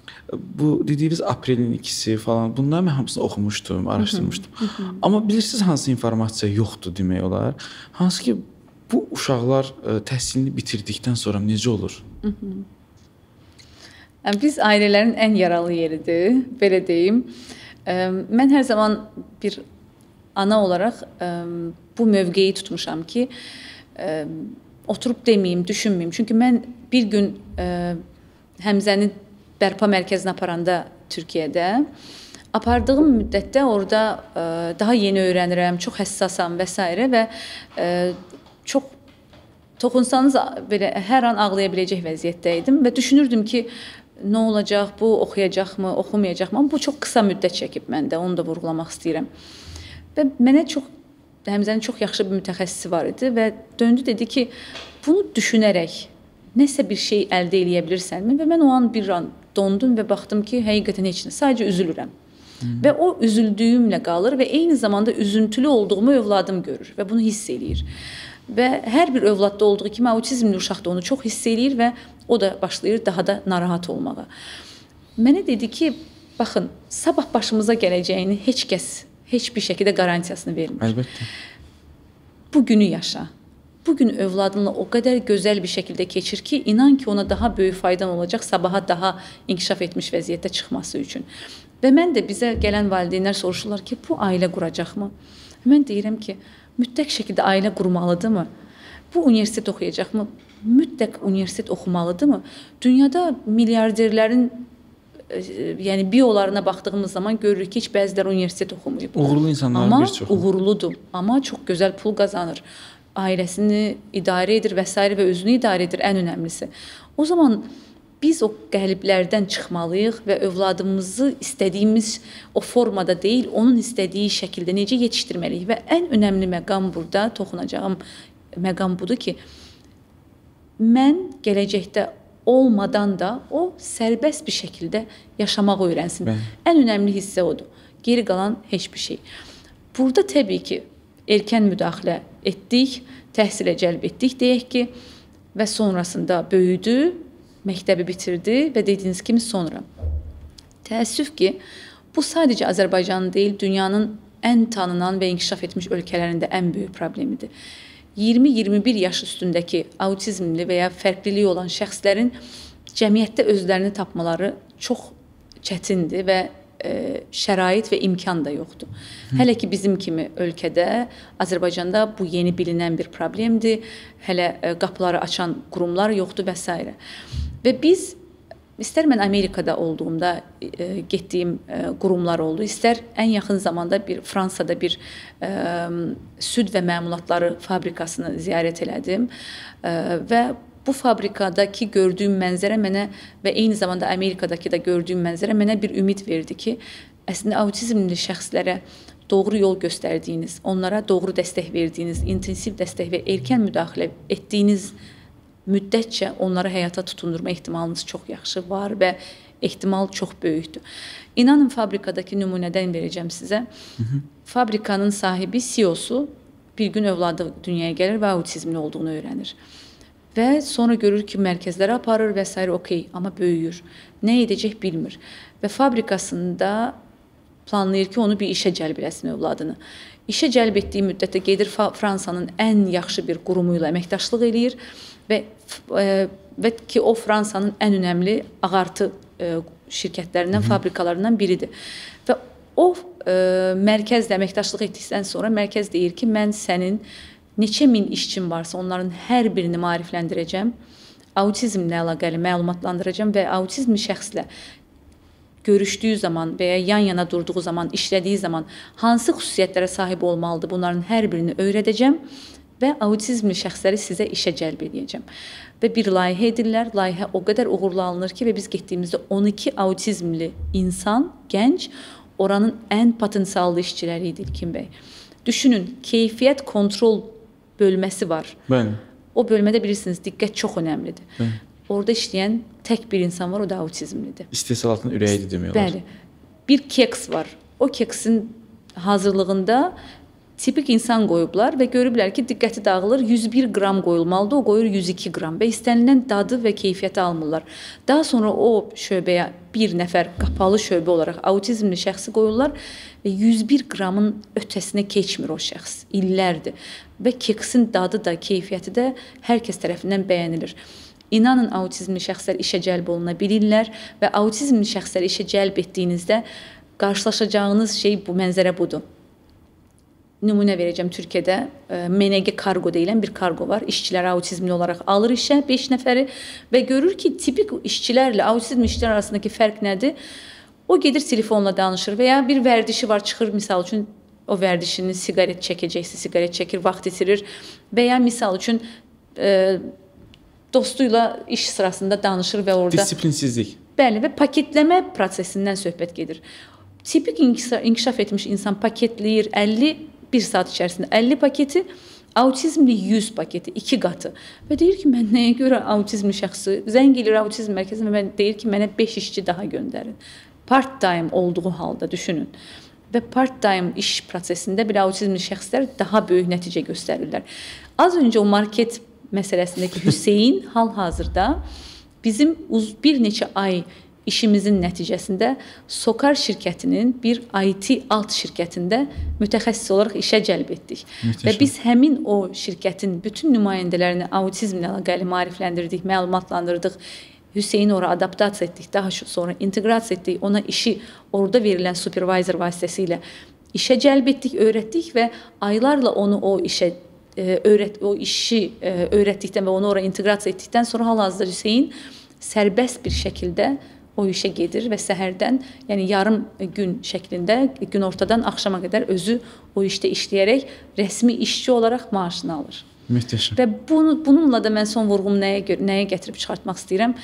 Bu dediyiniz aprelin ikisi falan, bunları mən hamısını oxumuşdum, araşdırmışdım. Hı -hı. Amma bilirsiniz hansı informasiya yoxdur demək olar. Hansı ki bu uşaqlar təhsilini bitirdikdən sonra necə olur? Hı -hı. Yəni, biz ailələrin ən yaralı yeridir, belə deyim. Mən hər zaman bir ana olaraq bu mövqeyi tutmuşam ki, oturub deməyim, düşünməyim. Çünki mən bir gün ə, Həmzəni bərpa mərkəzinə aparanda Türkiyədə apardığım müddətdə orada ə, daha yeni öyrənirəm, çox həssasam və s. və ə, çox toxunsanız belə hər an ağlaya biləcək vəziyyətdə idim və düşünürdüm ki, nə olacaq, bu oxuyacaqmı, oxumayacaqmı? Amma bu çox qısa müddət çəkib məndə, onu da vurğulamaq istəyirəm. Və mənə çox, Həmzənin çox yaxşı bir mütəxəssisi var idi və döndü dedi ki, bunu düşünərək nəsə bir şey əldə eləyə bilirsənmi? Və mən o an bir an dondum və baxdım ki, həqiqətən heç nə, sadəcə üzülürəm. Hmm. Və o üzüldüyümlə qalır və eyni zamanda üzüntülü olduğumu övladım görür və bunu hiss eləyir. Və hər bir övladda olduğu kimi autizmli uşaq da onu çox hiss eləyir və o da başlayır daha da narahat olmağa. Mənə dedi ki, baxın, sabah başımıza gələcəyini heç kəs heç bir şəkildə qarantiyasını vermir. Əlbəttə. Bu günü yaşa. Bugün övladınla o qədər gözəl bir şəkildə keçir ki, inan ki, ona daha böyük faydan olacaq, sabaha daha inkişaf etmiş vəziyyətdə çıxması üçün. Və mən də bizə gələn valideynlər soruşurlar ki, bu ailə quracaqmı? Mən deyirəm ki, mütləq şəkildə ailə qurmalıdırmı? Bu universitet oxuyacaqmı? Mütləq universitet oxumalıdırmı? Dünyada milyarderlərin yəni biolarına baxdığımız zaman görürük ki, heç bəziləri universitet oxumayıb. Uğurlu insanların bir çoxu. Amma uğurludur, amma çox gözəl pul qazanır. Ailəsini idarə edir və s. və özünü idarə edir, ən önəmlisi. O zaman biz o qəliblərdən çıxmalıyıq və övladımızı istədiyimiz o formada deyil, onun istədiyi şəkildə necə yetişdirməliyik və ən önəmli məqam burada toxunacağım məqam budur ki, mən gələcəkdə olmadan da o sərbəst bir şəkildə yaşamaq öyrənsin. Bəli. Ən önəmli hissə odur. Geri qalan heç bir şey. Burada təbii ki, erkən müdaxilə etdik, təhsilə cəlb etdik, deyək ki, və sonrasında böyüdü, məktəbi bitirdi və dediyiniz kimi sonra. Təəssüf ki, bu sadəcə Azərbaycanın deyil, dünyanın ən tanınan və inkişaf etmiş ölkələrində ən böyük problemidir. iyirmi iyirmi bir yaş üstündəki autizmli və ya fərqliliyi olan şəxslərin cəmiyyətdə özlərini tapmaları çox çətindir və e, şərait və imkan da yoxdur. Hı. Hələ ki bizim kimi ölkədə, Azərbaycanda bu yeni bilinən bir problemdir. Hələ e, qapıları açan qurumlar yoxdur və s. Və biz, istər mən Amerikada olduğumda e, getdiyim e, qurumlar oldu, istər ən yaxın zamanda bir Fransada bir e, süd və məmulatları fabrikasını ziyarət elədim e, və bu fabrikadakı gördüyüm mənzərə mənə və eyni zamanda Amerikadakı da gördüyüm mənzərə mənə bir ümid verdi ki, əslində autizmli şəxslərə doğru yol göstərdiyiniz, onlara doğru dəstək verdiyiniz, intensiv dəstək və erkən müdaxilə etdiyiniz müddətcə onları həyata tutundurma ehtimalınız çox yaxşı var və ehtimal çox böyükdür. İnanın, fabrikadakı nümunədən verəcəm sizə. Hı -hı. Fabrikanın sahibi, C E O-su bir gün övladı dünyaya gəlir və autizmli olduğunu öyrənir. Və sonra görür ki, mərkəzlərə aparır və s. okey, amma böyüyür. Nə edəcək bilmir. Və fabrikasında planlayır ki, onu bir işə cəlb eləsin övladını. İşə cəlb etdiyi müddətdə gedir Fransanın ən yaxşı bir qurumu ilə əməkdaşlıq eləyir və, e, və ki, o Fransanın ən önəmli ağartı e, şirkətlərindən, Hı -hı. fabrikalarından biridir. Və o e, mərkəzlə əməkdaşlıq etdikdən sonra mərkəz deyir ki, mən sənin neçə min işçin varsa onların hər birini maarifləndirəcəm, autizmlə əlaqəli məlumatlandıracağam və autizmli şəxslə görüşdüyü zaman və ya yan-yana durduğu zaman, işlədiyi zaman hansı xüsusiyyətlərə sahib olmalıdır, bunların hər birini öyrədəcəm və autizmli şəxsləri sizə işə cəlb edəcəm. Və bir layihə edirlər, layihə o qədər uğurlu alınır ki, və biz getdiyimizdə on iki autizmli insan, gənc, oranın ən potensiallı işçiləri idi İlkin bəy. Düşünün, keyfiyyət kontrol bölməsi var. Bəli. O bölmədə bilirsiniz, diqqət çox önəmlidir. Bəli. Orada işləyən tək bir insan var, o da autizmlidir. İstehsalatın ürəyidir demək olar. Bəli. Bir keks var. O keksin hazırlığında tipik insan qoyublar və görüblər ki, diqqəti dağılır, yüz bir qram qoyulmalıdır, o qoyur yüz iki qram və istənilən dadı və keyfiyyəti almırlar. Daha sonra o şöbəyə bir nəfər qapalı şöbə olaraq autizmli şəxsi qoyurlar və yüz bir qramın ötəsinə keçmir o şəxs, illərdir. Və keksin dadı da, keyfiyyəti də hər kəs tərəfindən bəyənilir. İnanın, autizmli şəxslər işə cəlb oluna bilirlər və autizmli şəxsləri işə cəlb etdiyinizdə qarşılaşacağınız şey bu, mənzərə budur. nümunə verəcəm Türkiyədə M N G kargo deyilən bir kargo var. İşçiləri autizmli olaraq alır işə beş nəfəri və görür ki, tipik işçilərlə autizmli işçilər arasındakı fərq nədir? O gedir telefonla danışır və ya bir vərdişi var, çıxır misal üçün o vərdişini siqaret çəkəcəksə, siqaret çəkir, vaxt itirir və ya misal üçün e, dostuyla iş sırasında danışır və orada disiplinsizlik. Bəli, və paketləmə prosesindən söhbət gedir. Tipik inkişaf etmiş insan paketləyir əlli bir saat içərisində əlli paketi, autizmli yüz paketi, iki qatı. Və deyir ki, mən nəyə görə autizmli şəxsi, zəng edir autizm mərkəzinə və deyir ki, mənə beş işçi daha göndərin. Part-time olduğu halda düşünün. Və part-time iş prosesində bir autizmli şəxslər daha böyük nəticə göstərirlər. Az öncə o market məsələsindəki Hüseyn hal-hazırda bizim bir neçə ay işimizin nəticəsində Sokar şirkətinin bir I T alt şirkətində mütəxəssis olaraq işə cəlb etdik. Mütəşəm. Və biz həmin o şirkətin bütün nümayəndələrini autizmlə əlaqəli maarifləndirdik, məlumatlandırdıq. Hüseyni ora adaptasiya etdik, daha sonra inteqrasiya etdik, ona işi orada verilən supervisor vasitəsilə işə cəlb etdik, öyrətdik və aylarla onu o işə öyrət o işi öyrətdikdən və onu ora inteqrasiya etdikdən sonra hal-hazırda Hüseyn sərbəst bir şəkildə o işə gedir və səhərdən, yəni yarım gün şəklində, gün ortadan axşama qədər özü o işdə işləyərək rəsmi işçi olaraq maaşını alır. Mütəşəm. Və bunu, bununla da mən son vurğumu nəyə, nəyə gətirib çıxartmaq istəyirəm?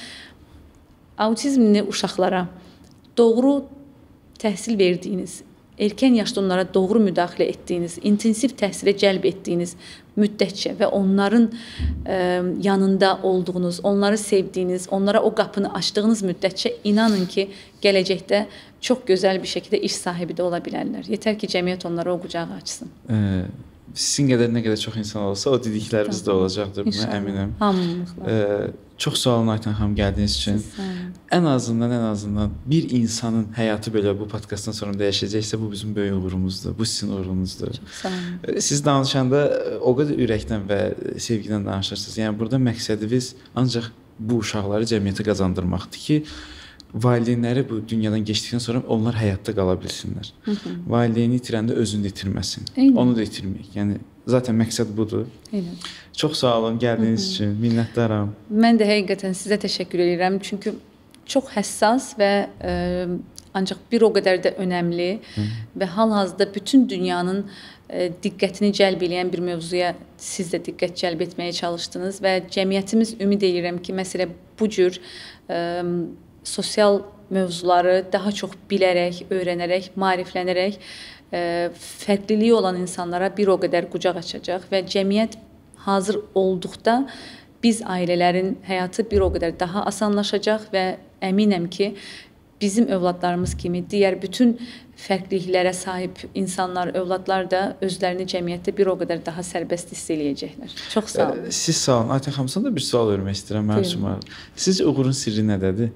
Autizmli uşaqlara doğru təhsil verdiyiniz, erkən yaşda onlara doğru müdaxilə etdiyiniz, intensiv təhsilə cəlb etdiyiniz müddətcə və onların ə, yanında olduğunuz, onları sevdiyiniz, onlara o qapını açdığınız müddətcə inanın ki, gələcəkdə çox gözəl bir şəkildə iş sahibi də ola bilərlər. Yetər ki, cəmiyyət onlara o qucağı açsın. Ə, sizin qədər nə qədər çox insan olsa, o dedikləriniz də olacaqdır, buna əminəm. Hamılıqla. Çox sağ olun Aytan xanım gəldiyiniz üçün. Ən azından, ən azından bir insanın həyatı belə bu podkastdan sonra dəyişəcəksə, bu bizim böyük uğurumuzdur. Bu sizin uğurunuzdur. Çox sağ olun. Siz danışanda o qədər ürəkdən və sevgidən danışırsınız. Yəni burada məqsədimiz ancaq bu uşaqları cəmiyyətə qazandırmaqdır ki, valideynləri bu dünyadan keçdikdən sonra onlar həyatda qala bilsinlər. Hı -hı. Valideyni itirəndə özünü itirməsin. Eyni. Onu da itirməyək. Yəni zaten məqsəd budur. Eyni. Çox sağ olun gəldiyiniz Hı -hı. üçün. Minnətdaram. Mən də həqiqətən sizə təşəkkür edirəm. Çünki çox həssas və e, ancaq bir o qədər də önəmli Hı -hı. və hal-hazırda bütün dünyanın e, diqqətini cəlb edən bir mövzuya siz də diqqət cəlb etməyə çalışdınız və cəmiyyətimiz ümid edirəm ki, məsələ bu cür e, sosial mövzuları daha çox bilərək, öyrənərək, maariflənərək e, fərqliliyi olan insanlara bir o qədər qucaq açacaq və cəmiyyət hazır olduqda biz ailələrin həyatı bir o qədər daha asanlaşacaq və əminəm ki, bizim övladlarımız kimi digər bütün fərqliliklərə sahib insanlar, övladlar da özlərini cəmiyyətdə bir o qədər daha sərbəst hiss eləyəcəklər. Çox sağ olun. Siz sağ olun. Aytan xanım, da bir sual vermək istəyirəm mənim üçün. Sizcə uğurun sirri nədədir?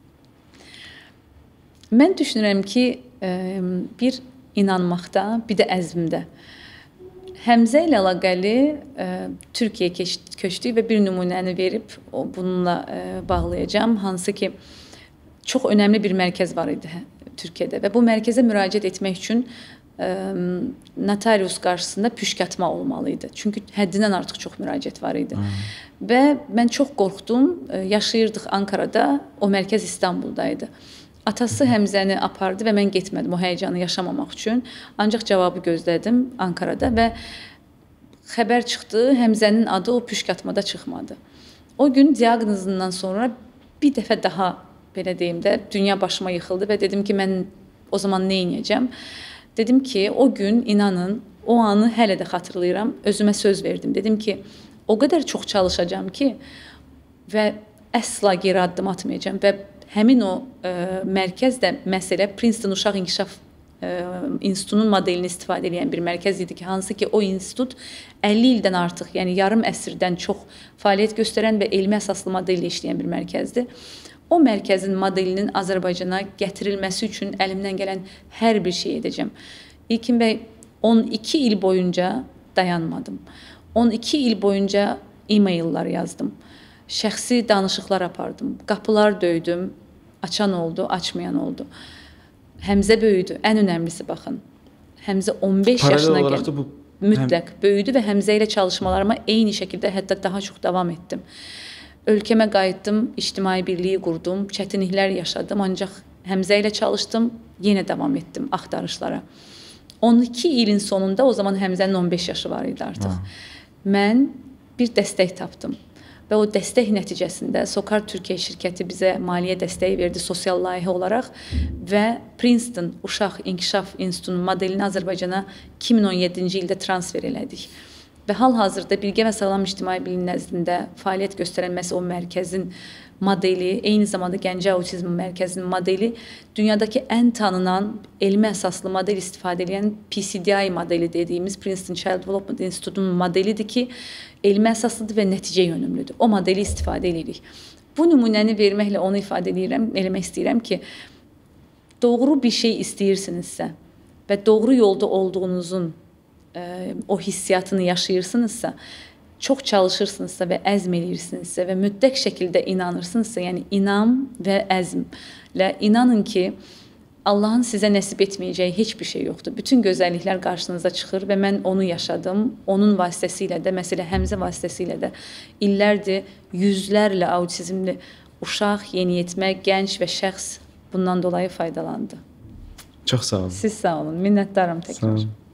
Mən düşünürəm ki, bir inanmaqda, bir də əzmdə. Həmzə ilə əlaqəli Türkiyəyə köçdük və bir nümunəni verib bununla bağlayacağam. Hansı ki, çox önəmli bir mərkəz var idi Türkiyədə və bu mərkəzə müraciət etmək üçün notarius qarşısında püşkatma olmalı idi. Çünki həddindən artıq çox müraciət var idi. Hmm. Və mən çox qorxdum. Yaşayırdıq Ankarada, o mərkəz İstanbuldaydı. Atası Həmzəni apardı və mən getmədim o həyəcanı yaşamamaq üçün. Ancaq cavabı gözlədim Ankarada və xəbər çıxdı, Həmzənin adı o püşkatmada çıxmadı. O gün diaqnozundan sonra bir dəfə daha, belə deyim də, dünya başıma yıxıldı və dedim ki, mən o zaman nə edəcəm? Dedim ki, o gün inanın, o anı hələ də xatırlayıram, özümə söz verdim. Dedim ki, o qədər çox çalışacağam ki və əsla geri addım atmayacağam və həmin o ə, mərkəz də məsələ Princeton Uşaq İnkişaf ə, İnstitutunun modelini istifadə edən bir mərkəz idi ki, hansı ki o institut əlli ildən artıq, yəni yarım əsrdən çox fəaliyyət göstərən və elmi əsaslı modellə işləyən bir mərkəzdir. O mərkəzin modelinin Azərbaycana gətirilməsi üçün əlimdən gələn hər bir şey edəcəm. İlkin bəy, on iki il boyunca dayanmadım. on iki il boyunca e-maillər yazdım. Şəxsi danışıqlar apardım. Qapılar döydüm. Açan oldu, açmayan oldu. Həmzə böyüdü. Ən önəmlisi baxın. Həmzə on beş Paralel yaşına olaraq da gəldi. bu Mütləq böyüdü və Həmzə ilə çalışmalarıma eyni şəkildə hətta daha çox davam etdim. Ölkəmə qayıtdım, ictimai birliyi qurdum, çətinliklər yaşadım, ancaq Həmzə ilə çalışdım, yenə davam etdim axtarışlara. on iki ilin sonunda, o zaman Həmzənin on beş yaşı var idi artıq. Ha. Mən bir dəstək tapdım. Və o dəstək nəticəsində Sokar Türkiyə şirkəti bizə maliyyə dəstəyi verdi sosial layihə olaraq və Princeton Uşaq İnkişaf İnstitutunun modelini Azərbaycana iki min on yeddinci ildə transfer elədik. Və hal-hazırda Bilgə və Sağlam İctimai Birliyi nəzdində fəaliyyət göstərən məhz o mərkəzin modeli, eyni zamanda Gəncə Autizm Mərkəzinin modeli dünyadakı ən tanınan elmi əsaslı model istifadə edən P C D I modeli dediyimiz Princeton Child Development Institutunun modelidir ki, elmi əsaslıdır və nəticə yönümlüdür. O modeli istifadə edirik. Bu nümunəni verməklə onu ifadə edirəm, eləmək istəyirəm ki, doğru bir şey istəyirsinizsə və doğru yolda olduğunuzun e, o hissiyatını yaşayırsınızsa, çox çalışırsınızsa və əzm edirsinizsə və mütləq şəkildə inanırsınızsa, yəni inam və əzmlə inanın ki, Allahın sizə nəsib etməyəcəyi heç bir şey yoxdur. Bütün gözəlliklər qarşınıza çıxır və mən onu yaşadım. Onun vasitəsilə də, məsələ Həmzə vasitəsilə də illərdir yüzlərlə autizmli uşaq, yeniyetmə, gənc və şəxs bundan dolayı faydalandı. Çox sağ olun. Siz sağ olun. Minnətdaram təkrar.